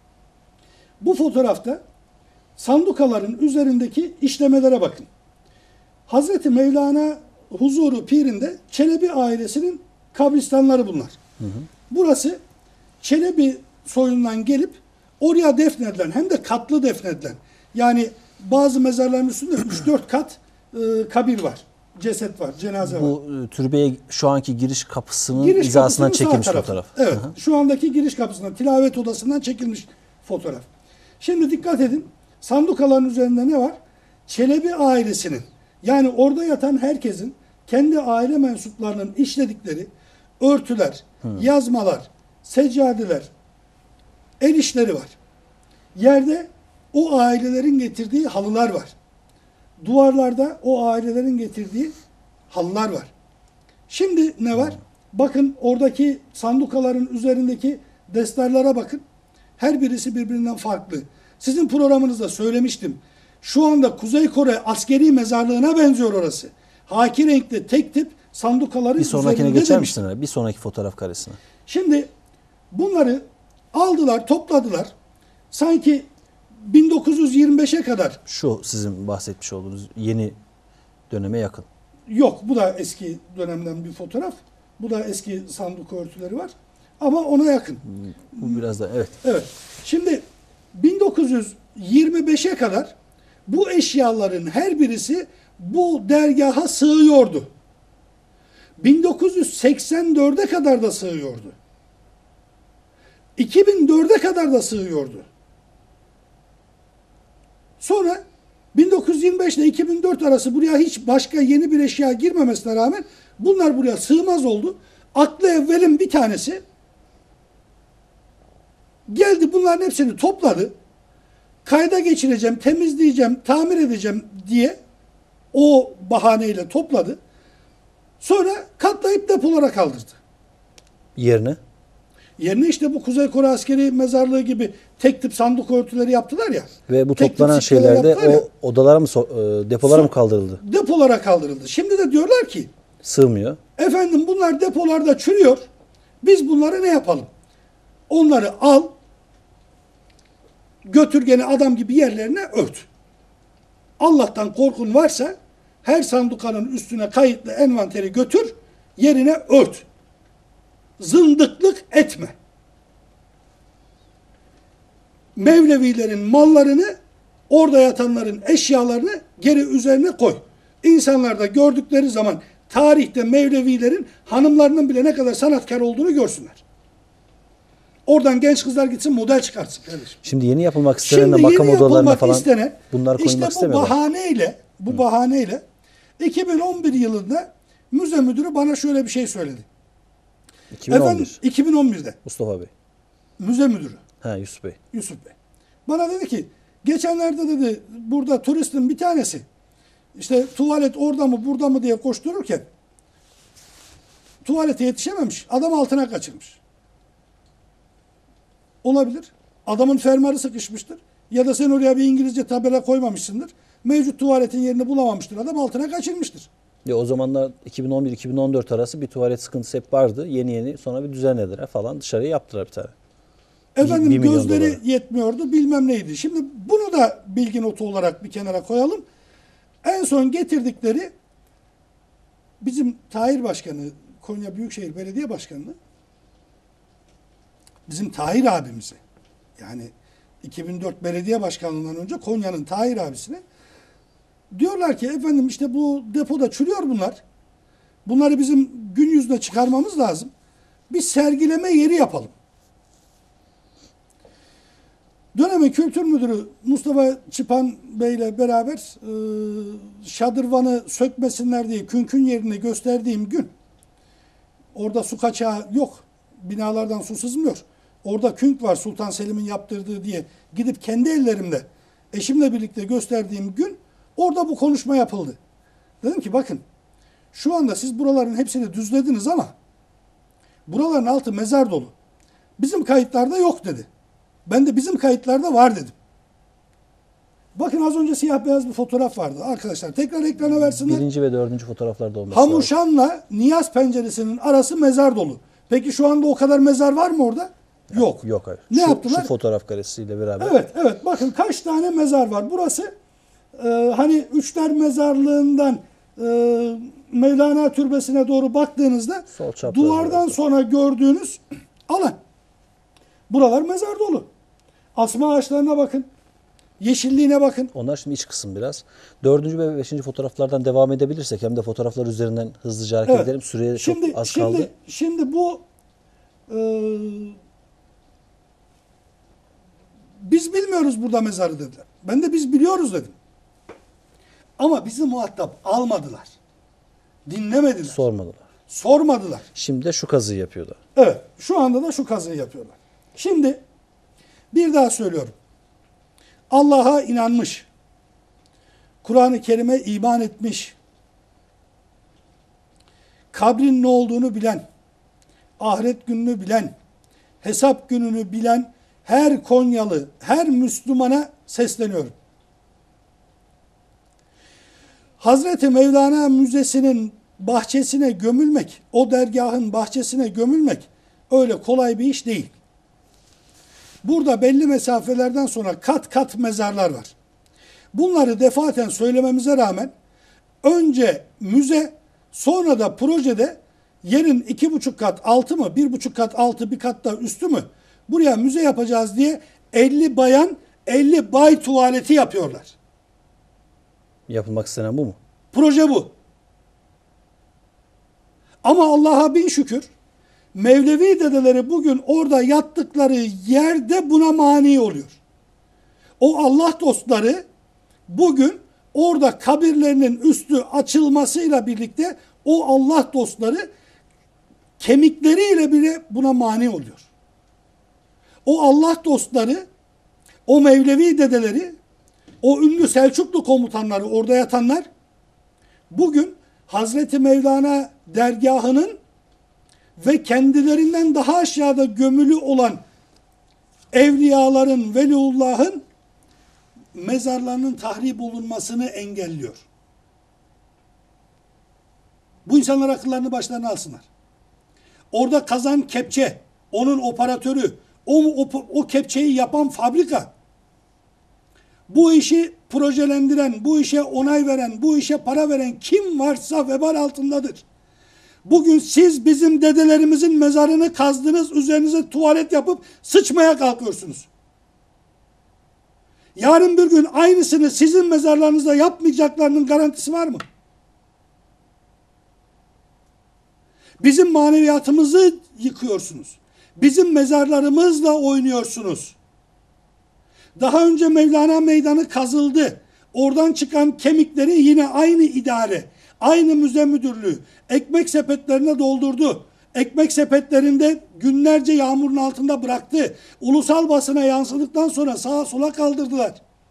Bu fotoğrafta sandukaların üzerindeki işlemelere bakın. Hazreti Mevlana Huzuru Pir'inde Çelebi ailesinin kabristanları bunlar. Hı hı. Burası Çelebi soyundan gelip oraya defnedilen, hem de katlı defnedilen. Yani bazı mezarların üstünde üç dört kat e, kabir var. Ceset var, cenaze Bu, var. Bu türbeye şu anki giriş kapısının Giriş hizasından kapısının çekilmiş sağ tarafı. fotoğraf. Evet. Hı hı. Şu andaki giriş kapısından, tilavet odasından çekilmiş fotoğraf. Şimdi dikkat edin. Sandukaların üzerinde ne var? Çelebi ailesinin, yani orada yatan herkesin kendi aile mensuplarının işledikleri örtüler, Hı. yazmalar, seccadeler, el işleri var. Yerde o ailelerin getirdiği halılar var. Duvarlarda o ailelerin getirdiği halılar var. Şimdi ne var? Hı. Bakın oradaki sandukaların üzerindeki destarlara bakın. Her birisi birbirinden farklı. Sizin programınızda söylemiştim. Şu anda Kuzey Kore askeri mezarlığına benziyor orası. Haki renkli tek tip sandukaların bir sonrakine üzerinde geçer demiştim. misin? Bir sonraki fotoğraf karesine. Şimdi bunları aldılar, topladılar. Sanki bin dokuz yüz yirmi beşe kadar. Şu sizin bahsetmiş olduğunuz yeni döneme yakın. Yok, bu da eski dönemden bir fotoğraf. Bu da eski sanduka örtüleri var. Ama ona yakın. Bu biraz da evet. Evet. Şimdi bin dokuz yüz yirmi beşe kadar bu eşyaların her birisi bu dergaha sığıyordu. bin dokuz yüz seksen dörde kadar da sığıyordu. iki bin dörde kadar da sığıyordu. Sonra bin dokuz yüz yirmi beş ile iki bin dört arası buraya hiç başka yeni bir eşya girmemesine rağmen bunlar buraya sığmaz oldu. Aklı evvelin bir tanesi geldi, bunların hepsini topladı. Kayda geçireceğim, temizleyeceğim, tamir edeceğim diye o bahaneyle topladı. Sonra katlayıp depolara kaldırdı. Yerine? Yerine işte bu Kuzey Kore askeri mezarlığı gibi tek tip sandık örtüleri yaptılar ya. Ve bu tek toplanan şeylerde o ya, odalara mı, so- depolara mı kaldırıldı? Depolara kaldırıldı. Şimdi de diyorlar ki sığmıyor. Efendim bunlar depolarda çürüyor. Biz bunları ne yapalım? Onları al, götür gene adam gibi yerlerine ört. Allah'tan korkun varsa her sandukanın üstüne kayıtlı envanteri götür, yerine ört. Zındıklık etme. Mevlevilerin mallarını, orada yatanların eşyalarını geri üzerine koy. İnsanlar da gördükleri zaman tarihte Mevlevilerin hanımlarının bile ne kadar sanatkar olduğunu görsünler. Oradan genç kızlar gitsin, model çıkartsın kardeşim. Şimdi yeni yapılmak istenen de makam odalarına falan istenen, bunlar koymak işte bu bahaneyle, bu Hı. bahaneyle iki bin on bir yılında müze müdürü bana şöyle bir şey söyledi. iki bin on bir. Efendim, iki bin on birde. Mustafa Bey. Müze müdürü. Ha, Yusuf Bey. Yusuf Bey. Bana dedi ki geçenlerde dedi burada turistin bir tanesi işte tuvalet orada mı burada mı diye koştururken tuvalete yetişememiş. Adam altına kaçırmış. Olabilir. Adamın fermuarı sıkışmıştır. Ya da sen oraya bir İngilizce tabela koymamışsındır. Mevcut tuvaletin yerini bulamamıştır. Adam altına kaçırmıştır. Ya o zamanlar iki bin on bir iki bin on dört arası bir tuvalet sıkıntısı hep vardı. Yeni yeni sonra bir düzenlediler falan. Dışarıya yaptılar bir tane. Efendim bir gözleri dolara. yetmiyordu, bilmem neydi. Şimdi bunu da bilgi notu olarak bir kenara koyalım. En son getirdikleri bizim Tahir Başkanı, Konya Büyükşehir Belediye Başkanı, bizim Tahir abimizi, yani iki bin dört belediye başkanlığından önce Konya'nın Tahir abisine diyorlar ki efendim işte bu depoda çürüyor bunlar. Bunları bizim gün yüzüne çıkarmamız lazım. Bir sergileme yeri yapalım. Dönemin Kültür Müdürü Mustafa Çıpan Bey ile beraber e, şadırvanı sökmesinler diye künkün yerini gösterdiğim gün orada su kaçağı yok. Binalardan su sızmıyor. orada künk var Sultan Selim'in yaptırdığı diye gidip kendi ellerimle eşimle birlikte gösterdiğim gün orada bu konuşma yapıldı. Dedim ki bakın şu anda siz buraların hepsini düzlediniz ama buraların altı mezar dolu. Bizim kayıtlarda yok dedi. Ben de bizim kayıtlarda var dedim. Bakın az önce siyah beyaz bir fotoğraf vardı. Arkadaşlar tekrar ekrana versinler. Birinci ve dördüncü fotoğraflarda olması lazım. Hamuşan'la Niyaz penceresinin arası mezar dolu. Peki şu anda o kadar mezar var mı orada? Yok. Yok hayır. Ne şu, yaptılar? Şu fotoğraf karesiyle beraber. Evet, evet. Bakın kaç tane mezar var. Burası e, hani Üçler Mezarlığı'ndan e, Mevlana Türbesi'ne doğru baktığınızda duvardan sonra gördüğünüz alan. Buralar mezar dolu. Asma ağaçlarına bakın. Yeşilliğine bakın. Onlar şimdi iç kısım biraz. Dördüncü ve beşinci fotoğraflardan devam edebilirsek hem de fotoğraflar üzerinden hızlıca hareket Evet. edelim. Süreye Şimdi, çok az şimdi, kaldı. Şimdi bu e, biz bilmiyoruz burada mezarı dediler. Ben de biz biliyoruz dedim. Ama bizi muhatap almadılar. Dinlemediler. Sormadılar. Sormadılar. Şimdi de şu kazıyı yapıyorlar. Evet. Şu anda da şu kazıyı yapıyorlar. Şimdi bir daha söylüyorum. Allah'a inanmış. Kur'an-ı Kerim'e iman etmiş. Kabrin ne olduğunu bilen, ahiret gününü bilen, hesap gününü bilen her Konyalı, her Müslümana sesleniyorum. Hazreti Mevlana Müzesi'nin bahçesine gömülmek, o dergahın bahçesine gömülmek öyle kolay bir iş değil. Burada belli mesafelerden sonra kat kat mezarlar var. Bunları defaten söylememize rağmen önce müze, sonra da projede yerin iki buçuk kat altı mı, bir buçuk kat altı, bir kat da üstü mü buraya müze yapacağız diye elli bayan, elli bay tuvaleti yapıyorlar. Yapılmak istenen bu mu? Proje bu. Ama Allah'a bin şükür Mevlevi dedeleri bugün orada yattıkları yerde buna mani oluyor. O Allah dostları bugün orada kabirlerinin üstü açılmasıyla birlikte o Allah dostları kemikleriyle bile buna mani oluyor. O Allah dostları, o Mevlevi dedeleri, o ünlü Selçuklu komutanları orada yatanlar bugün Hazreti Mevlana dergahının ve kendilerinden daha aşağıda gömülü olan evliyaların, veliullahın mezarlarının tahrip olunmasını engelliyor. Bu insanlar akıllarını başlarına alsınlar. Orada kazan kepçe, onun operatörü, o, o, o kepçeyi yapan fabrika, bu işi projelendiren, bu işe onay veren, bu işe para veren kim varsa vebal altındadır. Bugün siz bizim dedelerimizin mezarını kazdınız, üzerinize tuvalet yapıp sıçmaya kalkıyorsunuz. Yarın bir gün aynısını sizin mezarlarınızda yapmayacaklarının garantisi var mı? Bizim maneviyatımızı yıkıyorsunuz. Bizim mezarlarımızla oynuyorsunuz. Daha önce Mevlana Meydanı kazıldı. Oradan çıkan kemikleri yine aynı idare, aynı müze müdürlüğü ekmek sepetlerine doldurdu. Ekmek sepetlerinde günlerce yağmurun altında bıraktı. Ulusal basına yansıdıktan sonra sağa sola kaldırdılar.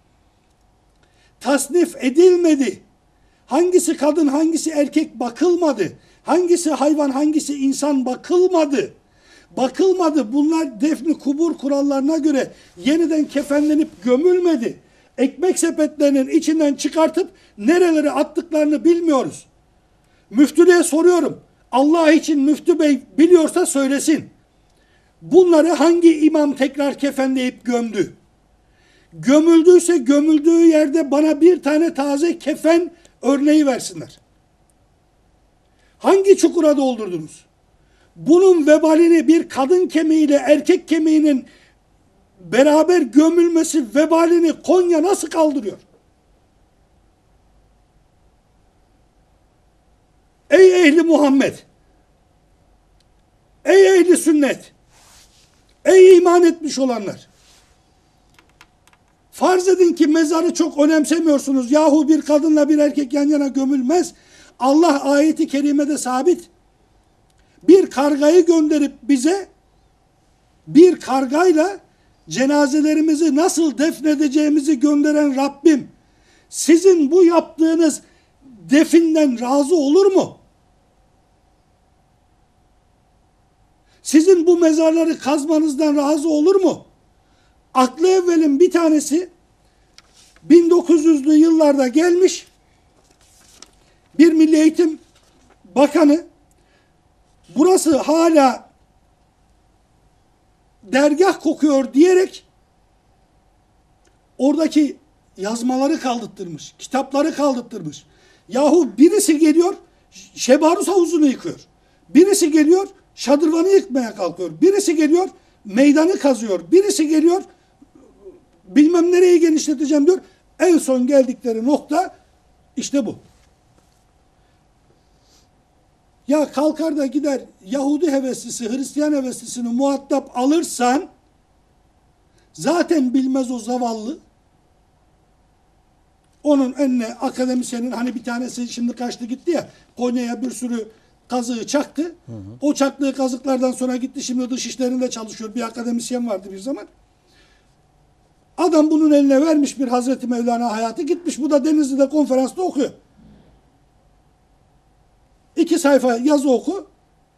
Tasnif edilmedi. Hangisi kadın, hangisi erkek bakılmadı. Hangisi hayvan, hangisi insan bakılmadı. Bakılmadı. Bunlar defni kubur kurallarına göre yeniden kefenlenip gömülmedi. Ekmek sepetlerinin içinden çıkartıp nerelere attıklarını bilmiyoruz. Müftülüğe soruyorum. Allah için müftü bey biliyorsa söylesin. Bunları hangi imam tekrar kefenleyip gömdü? Gömüldüyse gömüldüğü yerde bana bir tane taze kefen örneği versinler. Hangi çukura doldurdunuz? Bunun vebalini bir kadın kemiğiyle erkek kemiğinin beraber gömülmesi vebalini Konya nasıl kaldırıyor? Ey ehli Muhammed! Ey ehli sünnet! Ey iman etmiş olanlar! Farz edin ki mezarı çok önemsemiyorsunuz. Yahu bir kadınla bir erkek yan yana gömülmez. Allah ayeti kerimede sabit. Bir kargayı gönderip bize bir kargayla cenazelerimizi nasıl defnedeceğimizi gönderen Rabbim sizin bu yaptığınız definden razı olur mu? Sizin bu mezarları kazmanızdan razı olur mu? Aklı evvelin bir tanesi bin dokuz yüzlü yıllarda gelmiş bir Milli Eğitim Bakanı, burası hala dergah kokuyor diyerek oradaki yazmaları kaldırtmış, kitapları kaldırtmış. Yahu birisi geliyor Şebarus havuzunu yıkıyor. Birisi geliyor şadırvanı yıkmaya kalkıyor. Birisi geliyor meydanı kazıyor. Birisi geliyor bilmem nereyi genişleteceğim diyor. En son geldikleri nokta işte bu. Ya kalkar da gider Yahudi heveslisi, Hristiyan heveslisini muhatap alırsan zaten bilmez o zavallı. Onun önüne akademisyenin hani bir tanesi şimdi kaçtı gitti ya Konya'ya bir sürü kazığı çaktı. Hı hı. O çaktığı kazıklardan sonra gitti şimdi dış işlerinde çalışıyor. Bir akademisyen vardı bir zaman. Adam bunun eline vermiş bir Hazreti Mevlana hayatı gitmiş. Bu da Denizli'de konferansta okuyor. İki sayfa yazı oku.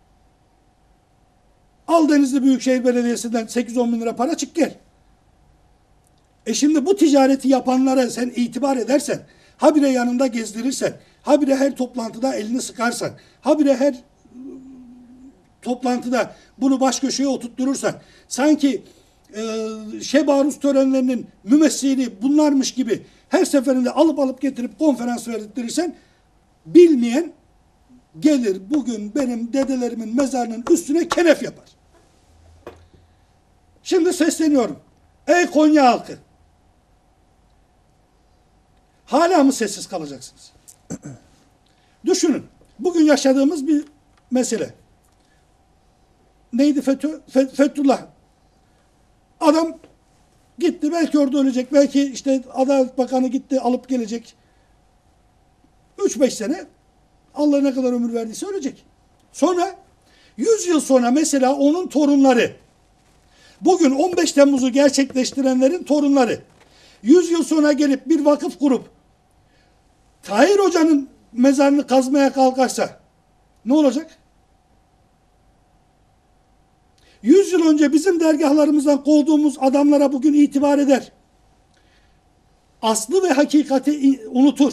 Al Denizli Büyükşehir Belediyesi'nden sekiz on bin lira para çık gel. E şimdi bu ticareti yapanlara sen itibar edersen, habire yanında gezdirirsen, habire her toplantıda elini sıkarsan, habire her toplantıda bunu baş köşeye oturtturursan, sanki e, Şebarus törenlerinin mümessili bunlarmış gibi her seferinde alıp alıp getirip konferans verdirirsen, bilmeyen gelir bugün benim dedelerimin mezarının üstüne kenef yapar. Şimdi sesleniyorum. Ey Konya halkı! Hala mı sessiz kalacaksınız? Düşünün. Bugün yaşadığımız bir mesele. Neydi Fethü, Fethullah? Adam gitti. Belki orada ölecek. Belki işte Adalet Bakanı gitti alıp gelecek. üç beş sene Allah ne kadar ömür verdiyse ölecek. Sonra yüz yıl sonra mesela onun torunları, bugün on beş Temmuz'u gerçekleştirenlerin torunları yüz yıl sonra gelip bir vakıf kurup Tahir Hoca'nın mezarını kazmaya kalkarsa ne olacak? yüz yıl önce bizim dergahlarımızdan kovduğumuz adamlara bugün itibar eder. Aslı ve hakikati unutur.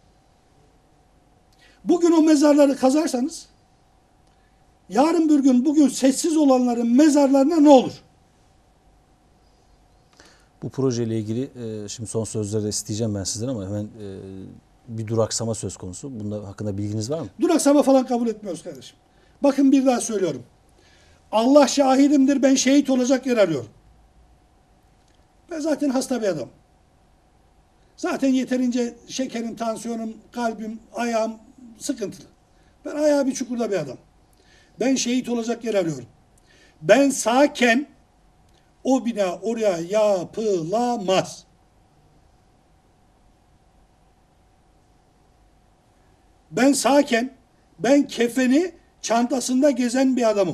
Bugün o mezarları kazarsanız yarın bir gün bugün sessiz olanların mezarlarına ne olur? Bu projeyle ilgili e, şimdi son sözleri isteyeceğim ben sizden ama hemen e, bir duraksama söz konusu. Bunda hakkında bilginiz var mı? Duraksama falan kabul etmiyoruz kardeşim. Bakın bir daha söylüyorum. Allah şahidimdir, ben şehit olacak yer arıyorum. Ben zaten hasta bir adam. Zaten yeterince şekerim, tansiyonum, kalbim, ayağım sıkıntılı. Ben ayağı bir çukurda bir adam. Ben şehit olacak yer arıyorum. Ben sağken o bina oraya yapılamaz. Ben sağken ben kefeni çantasında gezen bir adamım.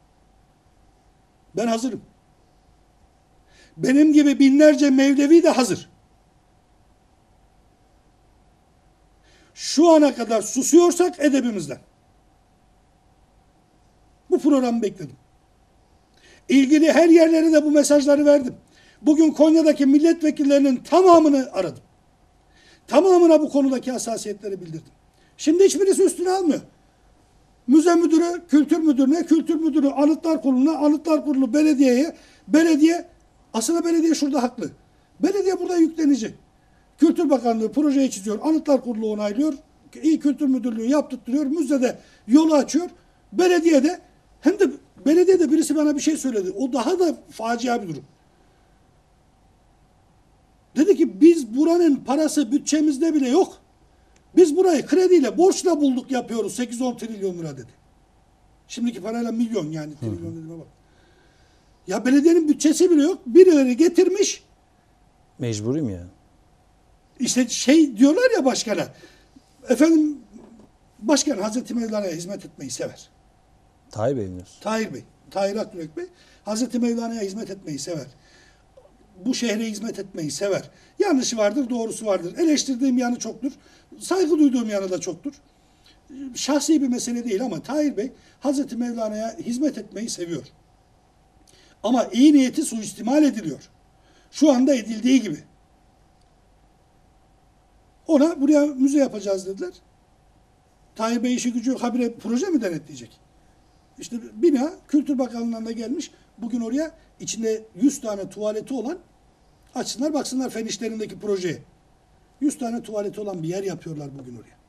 Ben hazırım. Benim gibi binlerce Mevlevi de hazır. Şu ana kadar susuyorsak edebimizden. Bu programı bekledim. İlgili her yerlere de bu mesajları verdim. Bugün Konya'daki milletvekillerinin tamamını aradım. Tamamına bu konudaki hassasiyetleri bildirdim. Şimdi hiçbirisi üstüne almıyor. Müze müdürü, kültür müdürüne, kültür müdürü anıtlar kuruluna, anıtlar kurulu belediyeye, belediye, aslında belediye şurada haklı. Belediye burada yüklenici. Kültür Bakanlığı projeyi çiziyor, anıtlar kurulu onaylıyor, İl Kültür Müdürlüğü yaptırtıyor, müzede yolu açıyor. Belediyede, hem de belediyede birisi bana bir şey söyledi. O daha da facia bir durum. Dedi ki biz buranın parası bütçemizde bile yok. Biz burayı krediyle, borçla bulduk yapıyoruz sekiz on trilyon lira dedi. Şimdiki parayla milyon yani trilyon dediğime bak. Ya belediyenin bütçesi bile yok. Birileri getirmiş. Mecburim ya. İşte şey diyorlar ya başkana. Efendim başkan Hazreti Mevlana'ya hizmet etmeyi sever. Tahir Bey mi diyorsun? Tahir Bey, Tahir Akyürek Bey Hazreti Mevlana'ya hizmet etmeyi sever. Bu şehre hizmet etmeyi sever. Yanlışı vardır, doğrusu vardır. Eleştirdiğim yanı çoktur. Saygı duyduğum yanı da çoktur. Şahsi bir mesele değil ama Tahir Bey Hazreti Mevlana'ya hizmet etmeyi seviyor. Ama iyi niyeti suistimal ediliyor. Şu anda edildiği gibi. Ona buraya müze yapacağız dediler. Tahir Bey işi gücü yok. Habire proje mi denetleyecek? İşte bina Kültür Bakanlığı'ndan da gelmiş. Bugün oraya içinde yüz tane tuvaleti olan, açsınlar baksınlar fen işlerindeki projeye. yüz tane tuvaleti olan bir yer yapıyorlar bugün oraya.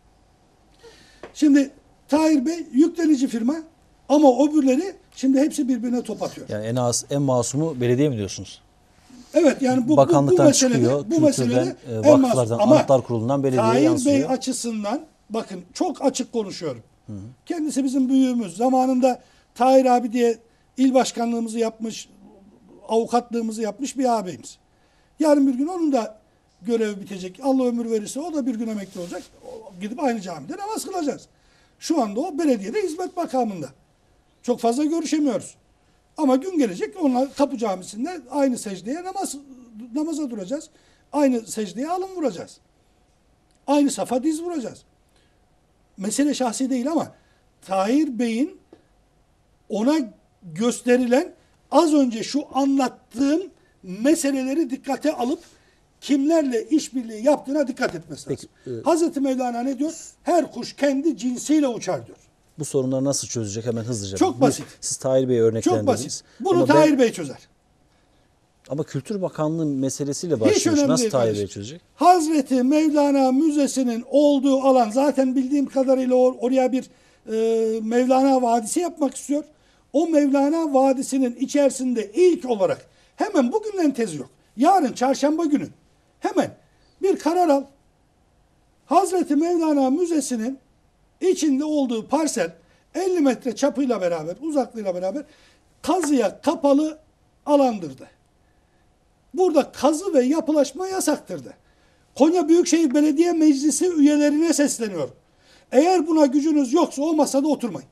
Şimdi Tahir Bey yüklenici firma ama öbürleri şimdi hepsi birbirine top atıyor. Yani en az en masumu belediye mi diyorsunuz? Evet yani bu, Bakanlıktan bu, bu meselede, çıkıyor, bu meselede kültürden, e, vakıflardan, anıtlar kurulundan belediyeye Tahir yansıyor. Bey açısından bakın çok açık konuşuyorum. Hı hı. Kendisi bizim büyüğümüz. Zamanında Tahir abi diye il başkanlığımızı yapmış, avukatlığımızı yapmış bir ağabeyimiz. Yarın bir gün onun da görevi bitecek. Allah ömür verirse o da bir gün emekli olacak. Gidip aynı camide namaz kılacağız. Şu anda o belediyede hizmet makamında. Çok fazla görüşemiyoruz. Ama gün gelecek onlar Kapı Camisi'nde aynı secdeye namaz namaza duracağız. Aynı secdeye alın vuracağız. Aynı safa diz vuracağız. Mesele şahsi değil ama Tahir Bey'in ona gösterilen az önce şu anlattığım meseleleri dikkate alıp kimlerle işbirliği yaptığına dikkat etmesi lazım. Peki, e, Hazreti Mevlana ne diyor? Her kuş kendi cinsiyle uçar diyor. Bu sorunları nasıl çözecek hemen hızlıca? Çok basit. Siz Tahir Bey'e örneklendirdiniz. Çok basit. Bunu ama Tahir ben, Bey çözer. Ama Kültür Bakanlığı meselesiyle başlıyor. Nasıl Tahir Bey çözecek? Hazreti Mevlana Müzesi'nin olduğu alan zaten bildiğim kadarıyla or oraya bir e, Mevlana Vadisi yapmak istiyor. O Mevlana Vadisi'nin içerisinde ilk olarak hemen bugünden tezi yok. Yarın çarşamba günü hemen bir karar al. Hazreti Mevlana Müzesi'nin içinde olduğu parsel elli metre çapıyla beraber, uzaklığıyla beraber kazıya kapalı alandırdı. Burada kazı ve yapılaşma yasaktırdı. Konya Büyükşehir Belediye Meclisi üyelerine sesleniyor. Eğer buna gücünüz yoksa o masada oturmayın.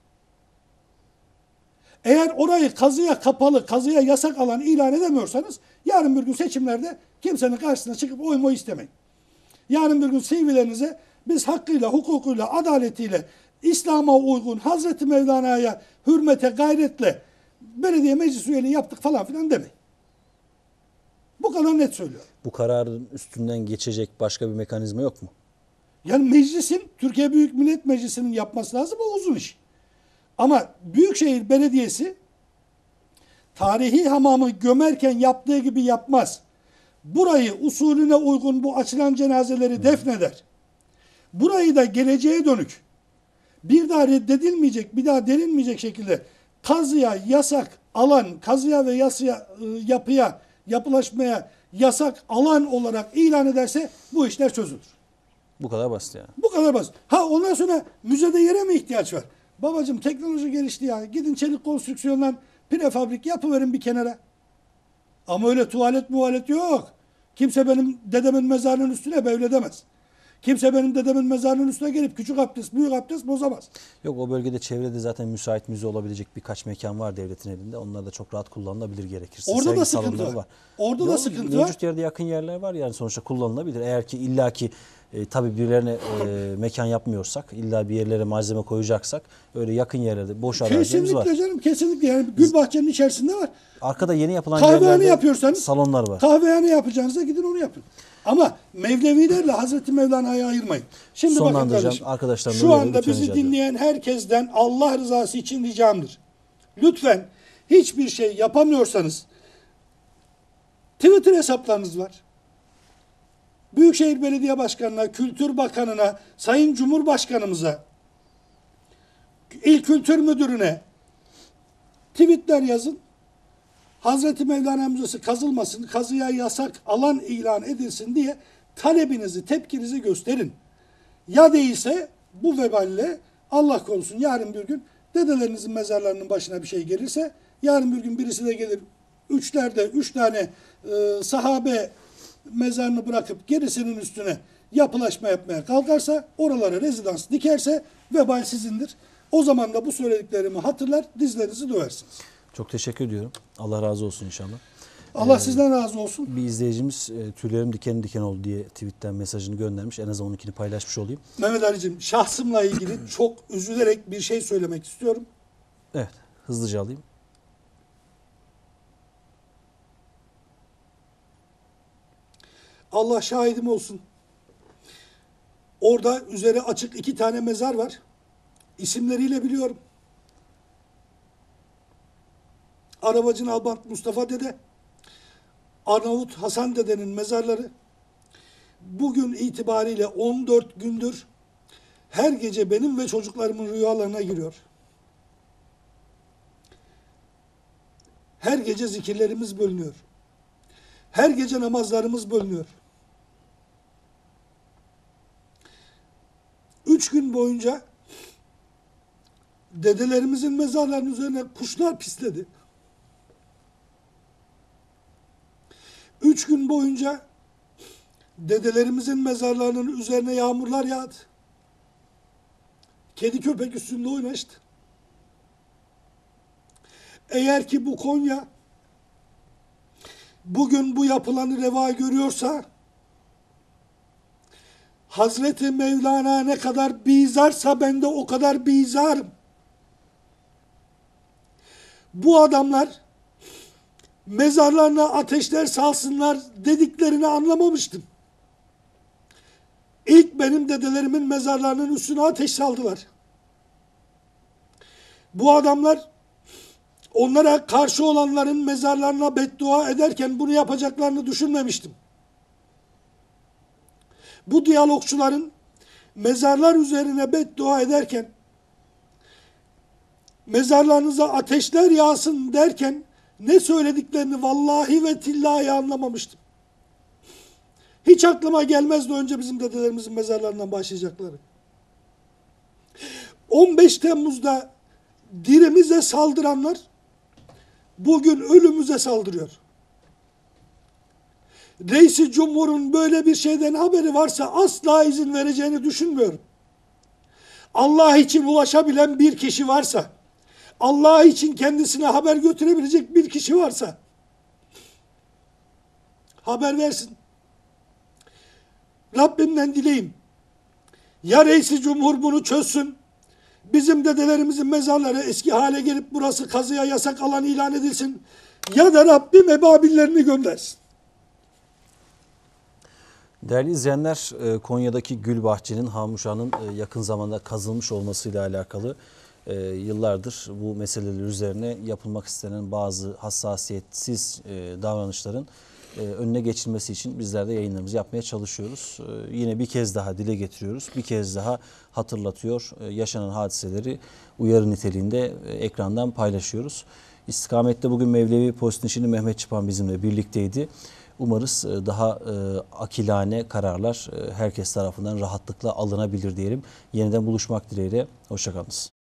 Eğer orayı kazıya kapalı, kazıya yasak alan ilan edemiyorsanız yarın bir gün seçimlerde kimsenin karşısına çıkıp oy moy istemeyin. Yarın bir gün C V'lerinize biz hakkıyla, hukukuyla, adaletiyle, İslam'a uygun, Hazreti Mevlana'ya hürmete, gayretle belediye meclis üyeliği yaptık falan filan demeyin. Bu kadar net söylüyorum. Bu kararın üstünden geçecek başka bir mekanizma yok mu? Yani meclisin, Türkiye Büyük Millet Meclisi'nin yapması lazım, o uzun iş. Ama Büyükşehir Belediyesi tarihi hamamı gömerken yaptığı gibi yapmaz. Burayı usulüne uygun bu açılan cenazeleri hmm. defneder. Burayı da geleceğe dönük bir daha reddedilmeyecek, bir daha derinmeyecek şekilde kazıya yasak alan, kazıya ve yasıya, yapıya, yapılaşmaya yasak alan olarak ilan ederse bu işler çözülür. Bu kadar basit yani. Bu kadar basit. Ha ondan sonra müzede yere mi ihtiyaç var? Babacığım teknoloji gelişti ya. Gidin çelik konstrüksiyondan prefabrik yapıverin bir kenara. Ama öyle tuvalet muvalet yok. Kimse benim dedemin mezarının üstüne böyle demez. Kimse benim dedemin mezarının üstüne gelip küçük abdest, büyük abdest bozamaz. Yok o bölgede çevrede zaten müsait müze olabilecek birkaç mekan var devletin elinde. Onlar da çok rahat kullanılabilir gerekirse. Orada Sergi da sıkıntı var. var. Orada Yok, da sıkıntı mevcut var. Mevcut yerde yakın yerler var yani sonuçta kullanılabilir. Eğer ki illaki e, tabii birilerine e, mekan yapmıyorsak, illa bir yerlere malzeme koyacaksak öyle yakın yerlerde boş arazilerimiz var. Kesinlikle canım, kesinlikle. Yani Gülbahçe'nin içerisinde var. Arkada yeni yapılan kahvehane yerlerde yapıyorsanız, salonlar var. Kahvehane yapacağınıza gidin onu yapın. Ama Mevlevilerle Hazreti Mevlana'yı ayırmayın. Şimdi bakın kardeşim, şu anda bizi dinleyen herkesten Allah rızası için ricamdır. Lütfen hiçbir şey yapamıyorsanız Twitter hesaplarınız var. Büyükşehir Belediye Başkanı'na, Kültür Bakanı'na, Sayın Cumhurbaşkanımıza, İl Kültür Müdürü'ne tweetler yazın. Hazreti Mevlana Müzesi kazılmasın, kazıya yasak alan ilan edilsin diye talebinizi, tepkinizi gösterin. Ya değilse bu veballe Allah korusun yarın bir gün dedelerinizin mezarlarının başına bir şey gelirse, yarın bir gün birisi de gelir üçlerde üç tane e, sahabe mezarını bırakıp gerisinin üstüne yapılaşma yapmaya kalkarsa, oralara rezidans dikerse vebal sizindir. O zaman da bu söylediklerimi hatırlar, dizlerinizi döversiniz. Çok teşekkür ediyorum. Allah razı olsun inşallah. Allah Ee, sizden razı olsun. Bir izleyicimiz e, tüylerim diken diken oldu diye tweetten mesajını göndermiş. En azından onunkini paylaşmış olayım. Mehmet Ali'cim, şahsımla ilgili çok üzülerek bir şey söylemek istiyorum. Evet, hızlıca alayım. Allah şahidim olsun. Orada üzeri açık iki tane mezar var. İsimleriyle biliyorum. Arabacı Nalbant Mustafa Dede, Arnavut Hasan Dede'nin mezarları bugün itibariyle on dört gündür her gece benim ve çocuklarımın rüyalarına giriyor. Her gece zikirlerimiz bölünüyor. Her gece namazlarımız bölünüyor. Üç gün boyunca dedelerimizin mezarlarının üzerine kuşlar pisledi. Üç gün boyunca dedelerimizin mezarlarının üzerine yağmurlar yağdı. Kedi köpek üstünde oynaştı. Eğer ki bu Konya bugün bu yapılanı reva görüyorsa, Hazreti Mevlana ne kadar bizarsa ben de o kadar bizarım. Bu adamlar mezarlarına ateşler salsınlar dediklerini anlamamıştım. İlk benim dedelerimin mezarlarının üstüne ateş saldılar. Bu adamlar onlara karşı olanların mezarlarına beddua ederken bunu yapacaklarını düşünmemiştim. Bu diyalogçuların mezarlar üzerine beddua ederken, mezarlarınıza ateşler yağsın derken ne söylediklerini vallahi ve tillahi anlamamıştım. Hiç aklıma gelmezdi önce bizim dedelerimizin mezarlarından başlayacakları. on beş Temmuz'da dirimize saldıranlar bugün ölümüze saldırıyor. Reis-i Cumhur'un böyle bir şeyden haberi varsa asla izin vereceğini düşünmüyorum. Allah için ulaşabilen bir kişi varsa, Allah için kendisine haber götürebilecek bir kişi varsa haber versin. Rabbimden dileyim. Ya Reis-i Cumhur bunu çözsün, bizim dedelerimizin mezarları eski hale gelip burası kazıya yasak alan ilan edilsin, ya da Rabbim ebabillerini göndersin. Değerli izleyenler, Konya'daki Gül Bahçe'nin Hamuşa'nın yakın zamanda kazılmış olmasıyla alakalı yıllardır bu meseleler üzerine yapılmak istenen bazı hassasiyetsiz davranışların önüne geçilmesi için bizler de yayınlarımızı yapmaya çalışıyoruz. Yine bir kez daha dile getiriyoruz. Bir kez daha hatırlatıyor. Yaşanan hadiseleri uyarı niteliğinde ekrandan paylaşıyoruz. İstikamet'te bugün Mevlevi Postniçini Mehmet Çıpan bizimle birlikteydi. Umarız daha akilane kararlar herkes tarafından rahatlıkla alınabilir diyelim. Yeniden buluşmak dileğiyle. Hoşça kalınız.